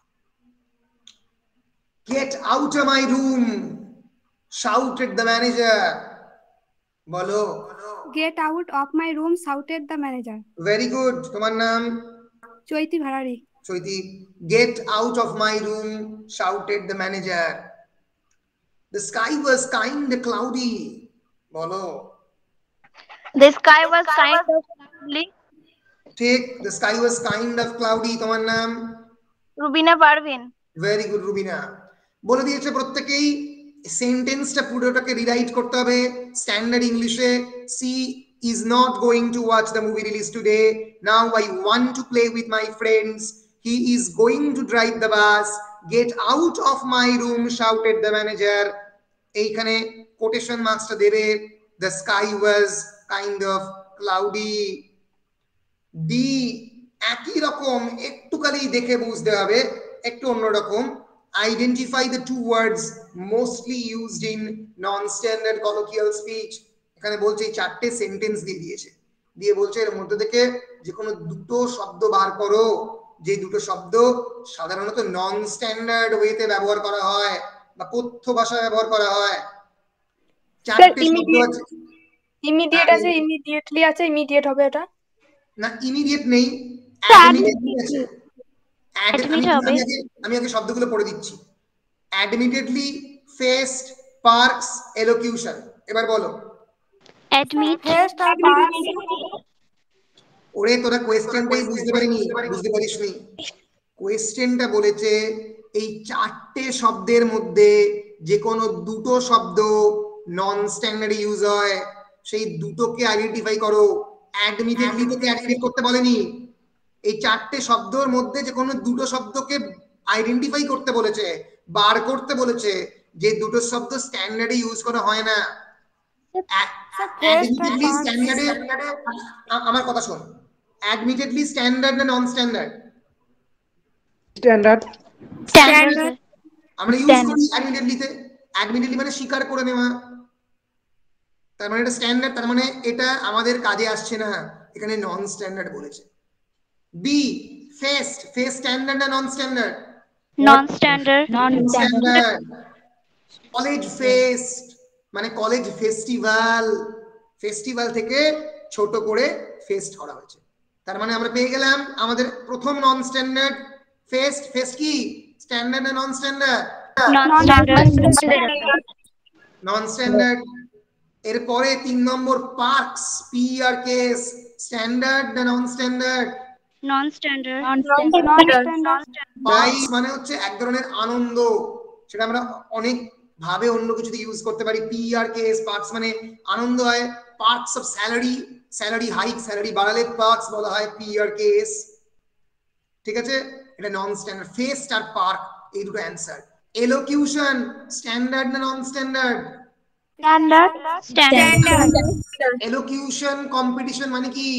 get out of my room shouted the manager বলো
Get out of my room, shouted the manager.
very good তোমার নাম
Choiti Bharari.
Chaiti get out of my room shouted the manager the sky was kind of cloudy বলো
The sky was kind of cloudy.
ঠিক the sky was kind of cloudy তোমার নাম
Rubina Parvin.
Very good Rubina বলে দিয়েছে প্রত্যেকেই সেন্টেন্সটা পুরোটাকে rewrite করতে হবে স্ট্যান্ডার্ড ইংলিশে she is not going to watch the movie released today now I want to play with my friends he is going to drive the bus get out of my room shouted the manager এইখানে quotation মার্কসটা দেবে the sky was kind of cloudy D একই রকম একটুখানি দেখে বুঝতে হবে একটু অন্যরকম identify the two words mostly used in non standard colloquial speech এখানে বলছে এই চারটে সেন্টেন্স দিয়ে দিয়েছে দিয়ে বলছে এর মধ্যে থেকে যে কোনো দুটো শব্দ বার করো যে দুটো শব্দ সাধারণত নন স্ট্যান্ডার্ড ওয়েতে ব্যবহার করা হয় বা কথ্য ভাষায় ব্যবহার করা হয় চারটে শব্দ আছে
Immediate আছে, immediately আছে, immediate হবে এটা।
না ইমিডিয়েট নেই অ্যাডমিটেডলি আছে আমি আগে শব্দগুলো পড়ে দিচ্ছি অ্যাডমিটেডলি ফেস্ট পার্কস এলোকিউশন এবার বলো ওরে তোরা কোয়েশ্চেনটাই বুঝতে পারিসনি কোয়েশ্চেনটা বলেছে এই চারটে শব্দের মধ্যে যে কোনো দুটো শব্দ নন স্ট্যান্ডার্ড ইউজ হয় সেই দুটোকে আইডেন্টিফাই করো অ্যাডমিটেডলি থেকে অ্যাডমিট করতে বলেনি এই চারটে শব্দের মধ্যে যে কোনো দুটো শব্দকে আইডেন্টিফাই করতে বলেছে বার করতে বলেছে যে দুটো শব্দ স্ট্যান্ডার্ডে ইউজ করা হয় না অ্যাডমিটেডলি স্ট্যান্ডার্ডে আমার কথা শোন অ্যাডমিটেডলি স্ট্যান্ডার্ড না নন স্ট্যান্ডার্ড
স্ট্যান্ডার্ড
আমরা ইউজ করি অ্যাডমিটেডলি মানে স্বীকার করে নেওয়া তার মানে এটা স্ট্যান্ডার্ড তার মানে এটা আমাদের কাজে আসছে না এখানে নন স্ট্যান্ডার্ড বলেছে বি ফেস্ট স্ট্যান্ডার্ড না non standard
non standard
college fest মানে কলেজ ফেস্টিভ্যাল থেকে ছোট করে ফেস্ট করা হয়েছে তার মানে আমরা পেয়ে গেলাম আমাদের প্রথম নন স্ট্যান্ডার্ড ফেস্ট কি স্ট্যান্ডার্ড না নন স্ট্যান্ডার্ড নন স্ট্যান্ডার্ড এরপরে 3 নম্বর পার্কস PRKS স্ট্যান্ডার্ড না নন স্ট্যান্ডার্ড
নন স্ট্যান্ডার্ড
বাইস মানে হচ্ছে এক ধরনের আনন্দ সেটা আমরা অনেক ভাবে অন্য কিছুতে ইউজ করতে পারি PRKS পার্কস মানে আনন্দ হয় perks of salary hike salary বাড়ালে পার্কস বলা হয় PRKS ঠিক আছে এটা নন স্ট্যান্ডার্ড ফেস্ট আর পার্ক এই দুটো অ্যানসার এলোকিউশন স্ট্যান্ডার্ড না non standard
standard
elocution competition মানে কি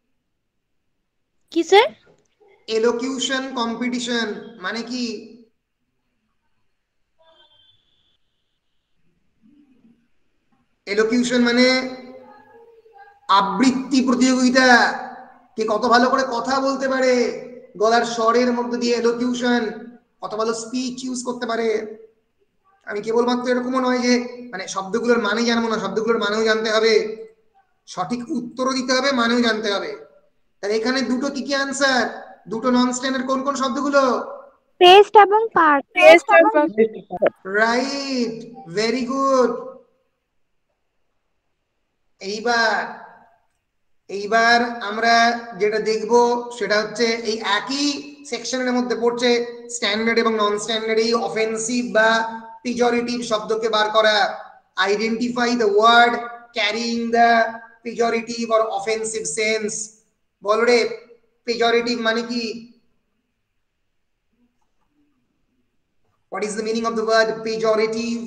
স্যার
এলোকিউশন কম্পিটিশন মানে কি এলোকিউশন মানে আবৃত্তি প্রতিযোগিতা কে কত ভালো করে কথা বলতে পারে গলার স্বরের মধ্যে দিয়ে এলোকিউশন কত ভালো স্পিচ ইউজ করতে পারে আমি কেবলমাত্র এরকমও নয় যে মানে শব্দগুলোর মানে জানবো না, শব্দগুলোর মানেও জানতে হবে, সঠিক উত্তরও দিতে হবে, মানেও জানতে হবে। তাহলে এখানে দুটো কি কি আনসার, দুটো নন স্ট্যান্ডার্ড কোন কোন শব্দগুলো?
Paste এবং part.
Paste এবং
রাইট, ভেরি গুড। এইবার আমরা যেটা দেখব সেটা হচ্ছে এই একই সেকশনের মধ্যে পড়ছে স্ট্যান্ডার্ড এবং নন স্ট্যান্ডার্ড এই অফেন্সিভ বা পেজরিটিভ শব্দকে বার করা। Identify the word carrying the pejorative or offensive sense. বল রে, পেজরিটিভ মানে কি? What is the meaning of the word pejorative?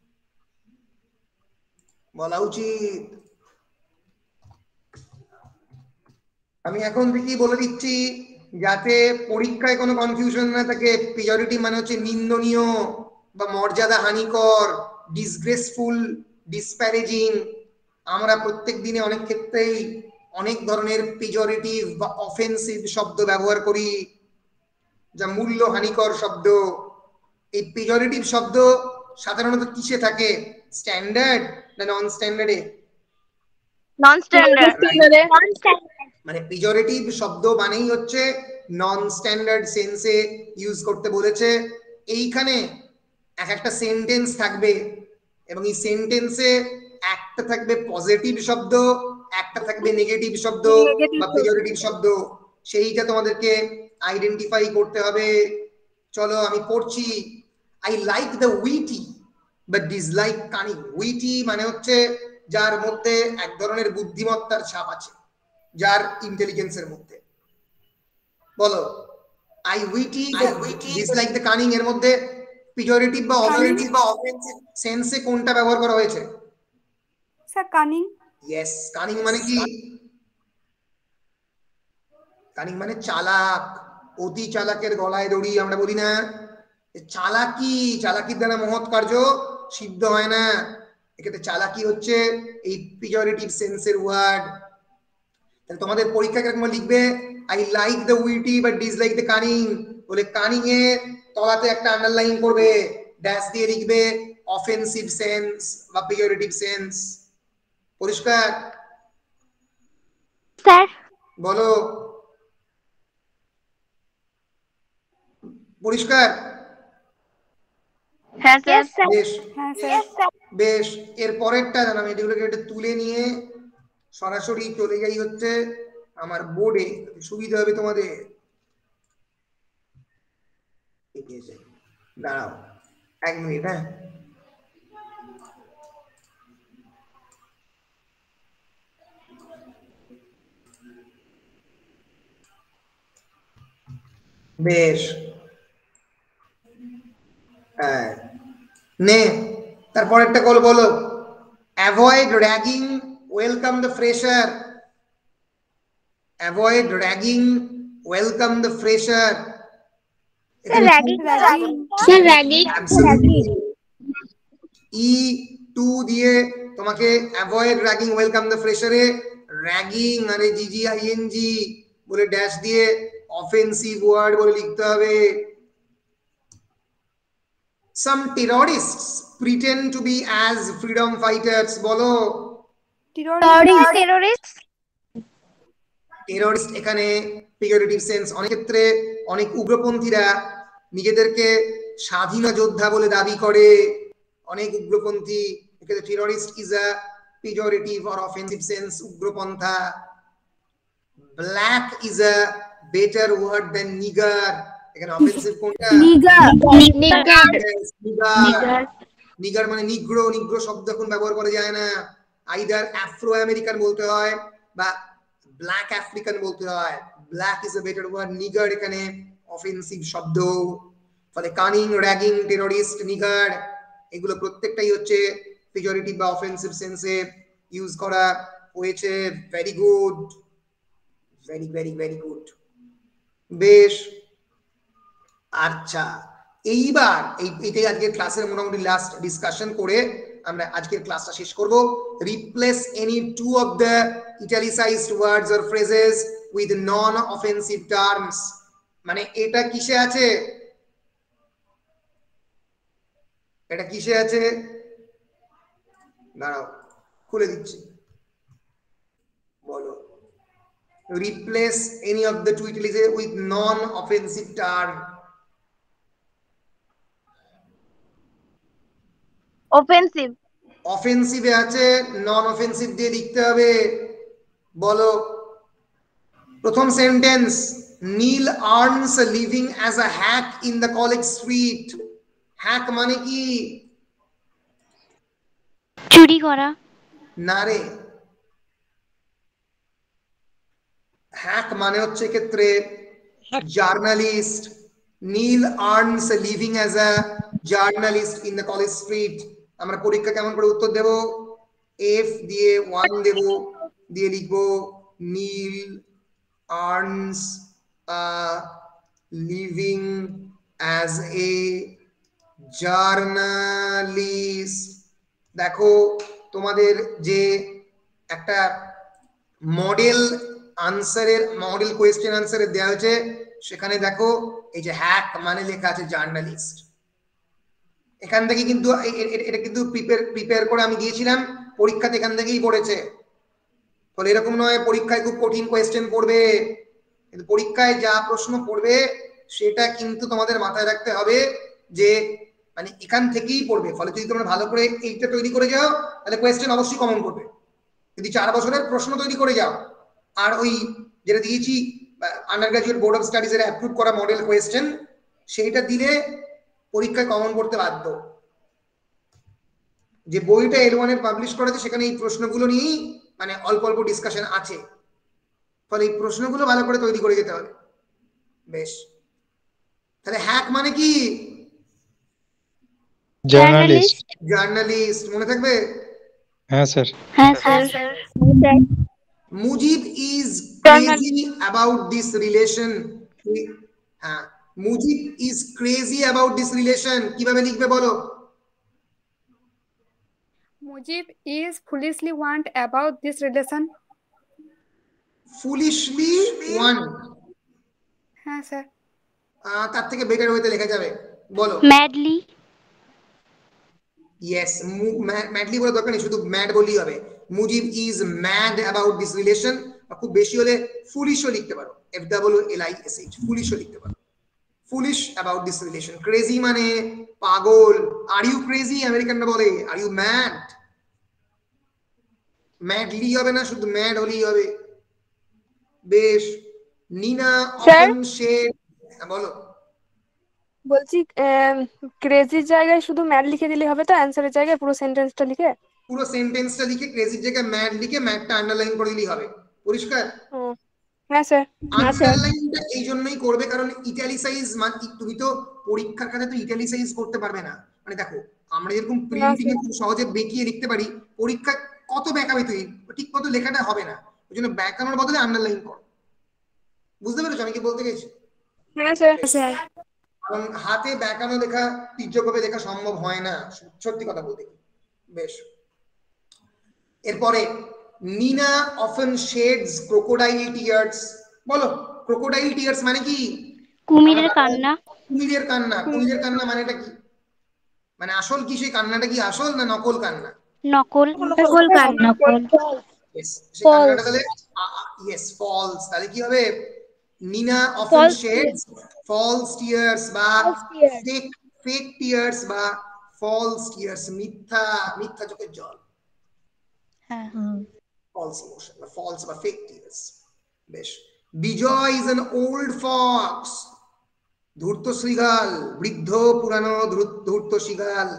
বলা উচিত। আমি এখন থেকেই বলে দিচ্ছি যাতে পরীক্ষায় কোনো কনফিউশন না থাকে। পেজরিটিভ মানে হচ্ছে নিন্দনীয় বা মর্যাদা হানিকর, ডিসগ্রেসফুল, ডিসপ্যারেজিং। আমরা প্রত্যেক দিনে অনেক ক্ষেত্রেই অনেক ধরনের পেজরিটিভ বা অফেন্সিভ শব্দ ব্যবহার করি যা মূল্য হানিকর শব্দ। এই পেজরিটিভ শব্দ সাধারণত কিসে থাকে, স্ট্যান্ডার্ড না নন স্ট্যান্ডার্ডে?
নন স্ট্যান্ডার্ড।
মানে পেজরিটিভ শব্দ মানেই হচ্ছে নন স্ট্যান্ডার্ড সেন্সে ইউজ করতে বলেছে। এইখানে এক একটা সেন্টেন্স থাকবে এবং এই সেন্টেন্সে একটা থাকবে পজিটিভ শব্দ, একটা থাকবে নেগেটিভ শব্দ বা পেজরিটিভ শব্দ। সেইটা তোমাদেরকে আইডেন্টিফাই করতে হবে। চলো আমি পড়ছি। I like the witty but dislike cunning. Witty মানে হচ্ছে যার মধ্যে এক ধরনের বুদ্ধিমত্তার ছাপ আছে, যার ইন্টেলিজেন্সের মধ্যে। বলো, I witty dislike the cunning এর মধ্যে পেজরিটিভ বা অফেন্সিভ সেন্সে কোনটা ব্যবহার করা হয়েছে?
Sir cunning.
ইয়েস, কানিং মানে কি? কানিং মানে চালাক, অতি চালাকের গলায় দড়ি আমরা বলি না? চালাকি, চালাকির দ্বারা মহৎ কার্য সিদ্ধ হয় না। এক্ষেত্রে চালাকি হচ্ছে এই পেজরিটিভ সেন্সের ওয়ার্ড। তাহলে তোমাদের পরীক্ষা কিরকম লিখবে? I like the witty but dislike the cunning. বলে কানিং এ তলাতে একটা আন্ডারলাইন করবে, ড্যাশ দিয়ে লিখবে অফেন্সিভ সেন্স বা পেজরিটিভ সেন্স। পরিষ্কার?
স্যার
বলো, পরিষ্কার?
হ্যাঁ স্যার।
বেশ
হ্যাঁ স্যার।
বেশ। এর পরেরটা জানো, আমি এগুলোকে একটু তুলে নিয়ে সরাসরি চলে যাই হচ্ছে আমার বোর্ডে, সুবিধা হবে তোমাদের। দাঁড়াও 1 মিনিট। হ্যাঁ, বেশ। নে তারপরেরটা বলো। Avoid ragging, welcome the fresher. Avoid ragging, welcome the fresher. E2 দিয়ে তোমাকে অ্যাভয়েড র্যাগিং, ওয়েলকাম দ্য ফ্রেশারে র্যাগিং আরে জিজিআইএনজি বলে ড্যাশ দিয়ে অফেন্সিভ ওয়ার্ড বলে লিখতে হবে। Some terrorists pretend to be as freedom fighters. বলো, টেররিস্ট এখানে পেজরিটিভ সেন্স। অনেক ক্ষেত্রে অনেক উগ্রপন্থীরা নিজেদেরকে স্বাধীন যোদ্ধা বলে দাবি করে। অনেক উগ্রপন্থী, এক্ষেত্রে terrorist is a pejorative or offensive sense, উগ্রপন্থা। Black is a better word then nigger. এখানে অফেন্সিভ কোনটা? নিগার মানে নিগ্রো। নিগ্রো শব্দ এখন ব্যবহার করা যায় না। আইদার আফ্রো আমেরিকান বলতে হয় বা ব্ল্যাক আফ্রিকান বলতে হয়। Black is a better word, nigger এখানে অফেন্সিভ শব্দ। ফলে কানিং, র্যাগিং, টেররিস্ট, নিগার এগুলো প্রত্যেকটাই হচ্ছে পেজরিটিভ বা অফেন্সিভ সেন্সে ইউজ করা হয়েছে। Very good, very very very good. বেশ, আচ্ছা এইবার এইটাই আজকের ক্লাসের মোটামুটি লাস্ট ডিসকাশন করে আমরা আজকের ক্লাসটা শেষ করব। Replace any two of the italicised words or phrases with non offensive terms. মানে এটা কিসে আছে? এটা কিসে আছে? দাঁড়াও খুলে দিচ্ছি বলো replace any of the two utilities with non offensive term
offensive
offensive এ আছে non offensive দিয়ে লিখতে হবে বলো প্রথম sentence Neel earns a living as a hack in the college street hack মানে কি
চুরি করা
না রে হ্যাক মানে হচ্ছে ক্ষেত্রে journalist Neel earns a living as a journalist in the college street আমরা পরীক্ষা কেমন করে উত্তর দেব এফ দিয়ে 1 দেব দিয়ে লিখবো নীল earns a living as a journalist দেখো তোমাদের যে একটা মডেল আনসারের মডেল কোয়েশ্চেন আনসারে দেওয়া হয়েছে সেখানে দেখো এই যে হ্যাক মানে লেখা আছে জার্নালিস্ট এখান থেকে কিন্তু এটা কিন্তু প্রিপেয়ার করে আমি দিয়েছিলাম পরীক্ষাতে এখান থেকেই পড়েছে ফলে এরকম নয় পরীক্ষায় খুব কঠিন কোয়েশ্চেন পড়বে কিন্তু পরীক্ষায় যা প্রশ্ন পড়বে সেটা কিন্তু তোমাদের মাথায় রাখতে হবে যে মানে এখান থেকেই পড়বে ফলে যদি তোমরা ভালো করে এইটা তৈরি করে যাও তাহলে কোয়েশ্চেন অবশ্যই কমন করবে যদি 4 বছরের প্রশ্ন তৈরি করে যাও আর ওই যেটা দিয়েছি under graduate board of studies এর অ্যাপ্রুভ করা মডেল কোয়েশ্চেন সেইটা দিলে পরীক্ষায় কমন করতে বাধ্য যে বইটা L1 এর পাবলিশ করেছে সেখানে এই প্রশ্নগুলো নিয়েই মানে অল্প অল্প ডিসকাশন আছে ফলে এই প্রশ্নগুলো ভালো করে তৈরি করে যেতে হবে বেশ তাহলে হ্যাক মানে কি জার্নালিস্ট মনে থাকবে
হ্যাঁ sir
Mujib is crazy about this relation হ্যাঁ Mujib is crazy about this relation কিভাবে লিখবে বলো
Mujib is foolishly want about this relation.
foolishly want
হ্যাঁ স্যার
তার থেকে বেটার ওয়েতে লেখা যাবে বলো
madly
yes madly বলে দরকার নেই শুধু mad বললেই হবে Mujib is mad about this relation খুব বেশি হলে foolish ও লিখতে পারো FWLISH foolish ও লিখতে পারো foolish about this relation crazy মানে পাগল are you crazy আমেরিকানরা বলে are you mad madly হবে না শুধু mad হলেই হবে বেশ নিনা often said বলো
বলছি ক্রেজির জায়গায় শুধু ম্যাড লিখে দিলে হবে তো অ্যানসারের জায়গায় পুরো সেন্টেন্সটা লিখে
পুরো সেন্টেন্সটা লিখে ক্রেজির জায়গায় ম্যাড লিখে ম্যাডটা আন্ডারলাইন করে দিলেই হবে পরিষ্কার
হ্যাঁ স্যার
আন্ডারলাইনটা এই জন্যই করবে কারণ ইটালিসাইজ মানে তুমি তো পরীক্ষার খাতায় তো ইটালিসাইজ করতে পারবে না মানে দেখো আমরা যেরকম প্রিন্টিং এ খুব সহজে বেঁকিয়ে লিখতে পারি পরীক্ষা কত বেঁকাবে তুই ঠিক মতো লেখাটা হবে না ওইজন্য বেঁকানোর বদলে আন্ডারলাইন কর বুঝতে পেরেছো আমি কি বলতে গেছি
হ্যাঁ স্যার
কারণ হাতে বেঁকানো লেখা তীর্যকভাবে লেখা সম্ভব হয় না সত্যি কথা বলতে বেশ এরপরে নিনা often sheds crocodile tears বলো crocodile tears মানে কি
কুমিরের কান্না
কুমিরের কান্না মানেটা কি মানে আসল কি সেই কান্নাটা কি আসল না নকল কান্না
নকল কান্না
yes সেই কান্নাটা তাহলে yes false তাহলে কি হবে নিনা often sheds false tears বা fake tears বা false tears মিথ্যা চোখের জল
হ্যাঁ
false emotion বা false বা fake tears বেশ বিজয় is an old fox ধূর্ত শৃগাল বৃদ্ধ পুরানো ধূর্ত শৃগাল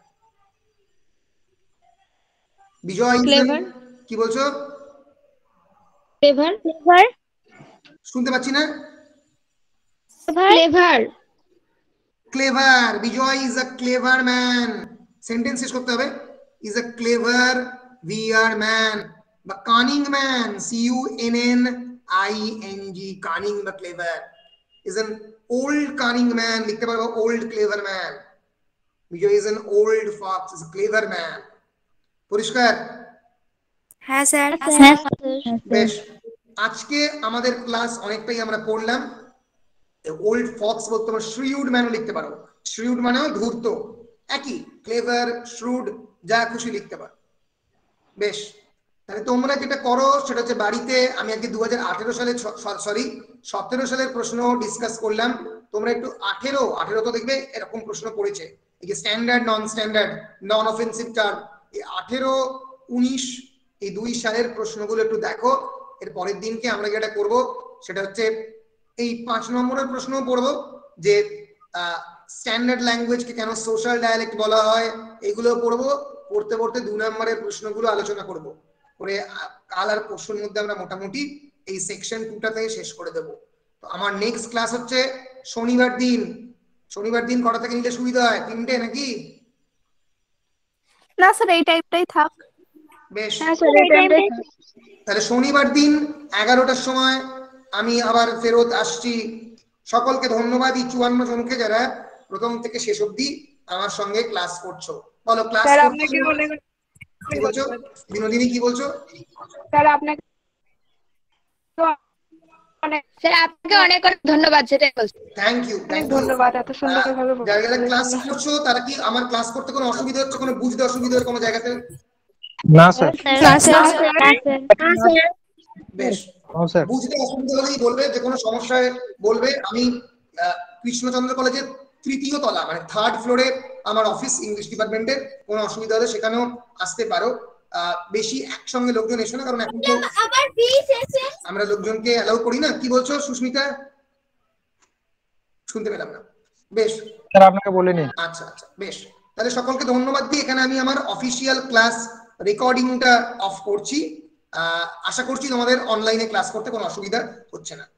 বিজয় কি বলছো
ক্লেভার
শুনতে পাচ্ছি না clever Bijoy is a clever man sentence শেষ করতে হবে is a clever man বা cunning man CUNNING cunning বা clever is an old cunning man লিখতে পারবো old clever man Bijoy is an old fox is a clever man পরিষ্কার
হ্যাঁ sir
বেশ আজকে আমাদের ক্লাস অনেকটাই আমরা পড়লাম ওল্ড ফক্স বলতে পারো শ্রিউড ম্যানও লিখতে পারো শ্রিউড মানেও ধূর্ত একই ক্লেভার শ্রুড যা খুশি লিখতে পারো বেশ, তাহলে তোমরা যেটা করো সেটা হচ্ছে বাড়িতে, আমি আজকে 2018 সালে সরি 17 সালের প্রশ্ন ডিসকাস করলাম, তোমরা একটু 18 তো দেখবে এরকম প্রশ্ন পড়েছে, এই যে standard non standard non offensive term, এই 18, 19 এই 2 সালের প্রশ্নগুলো একটু দেখো। এর পরের দিনকে আমরা যেটা করব সেটা হচ্ছে এই 5 নম্বরের প্রশ্ন পড়বো, যে স্ট্যান্ডার্ড ল্যাঙ্গুয়েজকে কেন সোশ্যাল ডায়ালেক্ট বলা হয়, এগুলো পড়বো। পড়তে পড়তে 2 নম্বরের প্রশ্নগুলো আলোচনা করব করে কাল আর পরশুর মধ্যে আমরা মোটামুটি এই সেকশন 2টাতে শেষ করে দেব। তো আমার নেক্সট ক্লাস হচ্ছে শনিবার দিন। শনিবার দিন কটা থেকে নিলে সুবিধা হয়? 3টে নাকি?
না স্যার এই টাইপটাই থাক।
বেশ,
তাহলে
শনিবার দিন 11টার সময় আমি আবার ফেরত আসছি। সকলকে ধন্যবাদ, এই 54 জনকে যারা প্রথম থেকে শেষ অবধি আমার সঙ্গে ক্লাস করছো। বলো ক্লাস
আপনাকে অনেক
কি বলছো বিনোদিনী, কি বলছো?
স্যার আপনাকে
আপনাকে অনেক অনেক ধন্যবাদ, সেটাই বলছি।
থ্যাংক ইউ,
ধন্যবাদ এত সুন্দরভাবে
যারা যারা ক্লাস করছো তারা কি আমার ক্লাস করতে কোনো অসুবিধা হচ্ছে, কোনো বুঝতে অসুবিধা হচ্ছে কোনো জায়গাতে?
না স্যার।
বেশ, বুঝতে অসুবিধা হলেই বলবে, যে কোনো সমস্যায় বলবে। আমি কৃষ্ণচন্দ্র কলেজের 3য় তলা মানে 3rd ফ্লোরে আমার অফিস, ইংলিশ ডিপার্টমেন্টের। কোনো অসুবিধা হলে সেখানেও আসতে পারো। বেশি একসঙ্গে লোকজন এসো না, কারণ এখন তো আমরা লোকজনকে অ্যালাউ করি না। কি বলছো সুস্মিতা? শুনতে পেলাম না। বেশ
স্যার আপনাকে বলিনি।
আচ্ছা আচ্ছা, বেশ, তাহলে সকলকে ধন্যবাদ দিয়ে এখানে আমি আমার অফিসিয়াল ক্লাস রেকর্ডিংটা অফ করছি। আশা করছি তোমাদের অনলাইনে ক্লাস করতে কোনো অসুবিধা হচ্ছে না।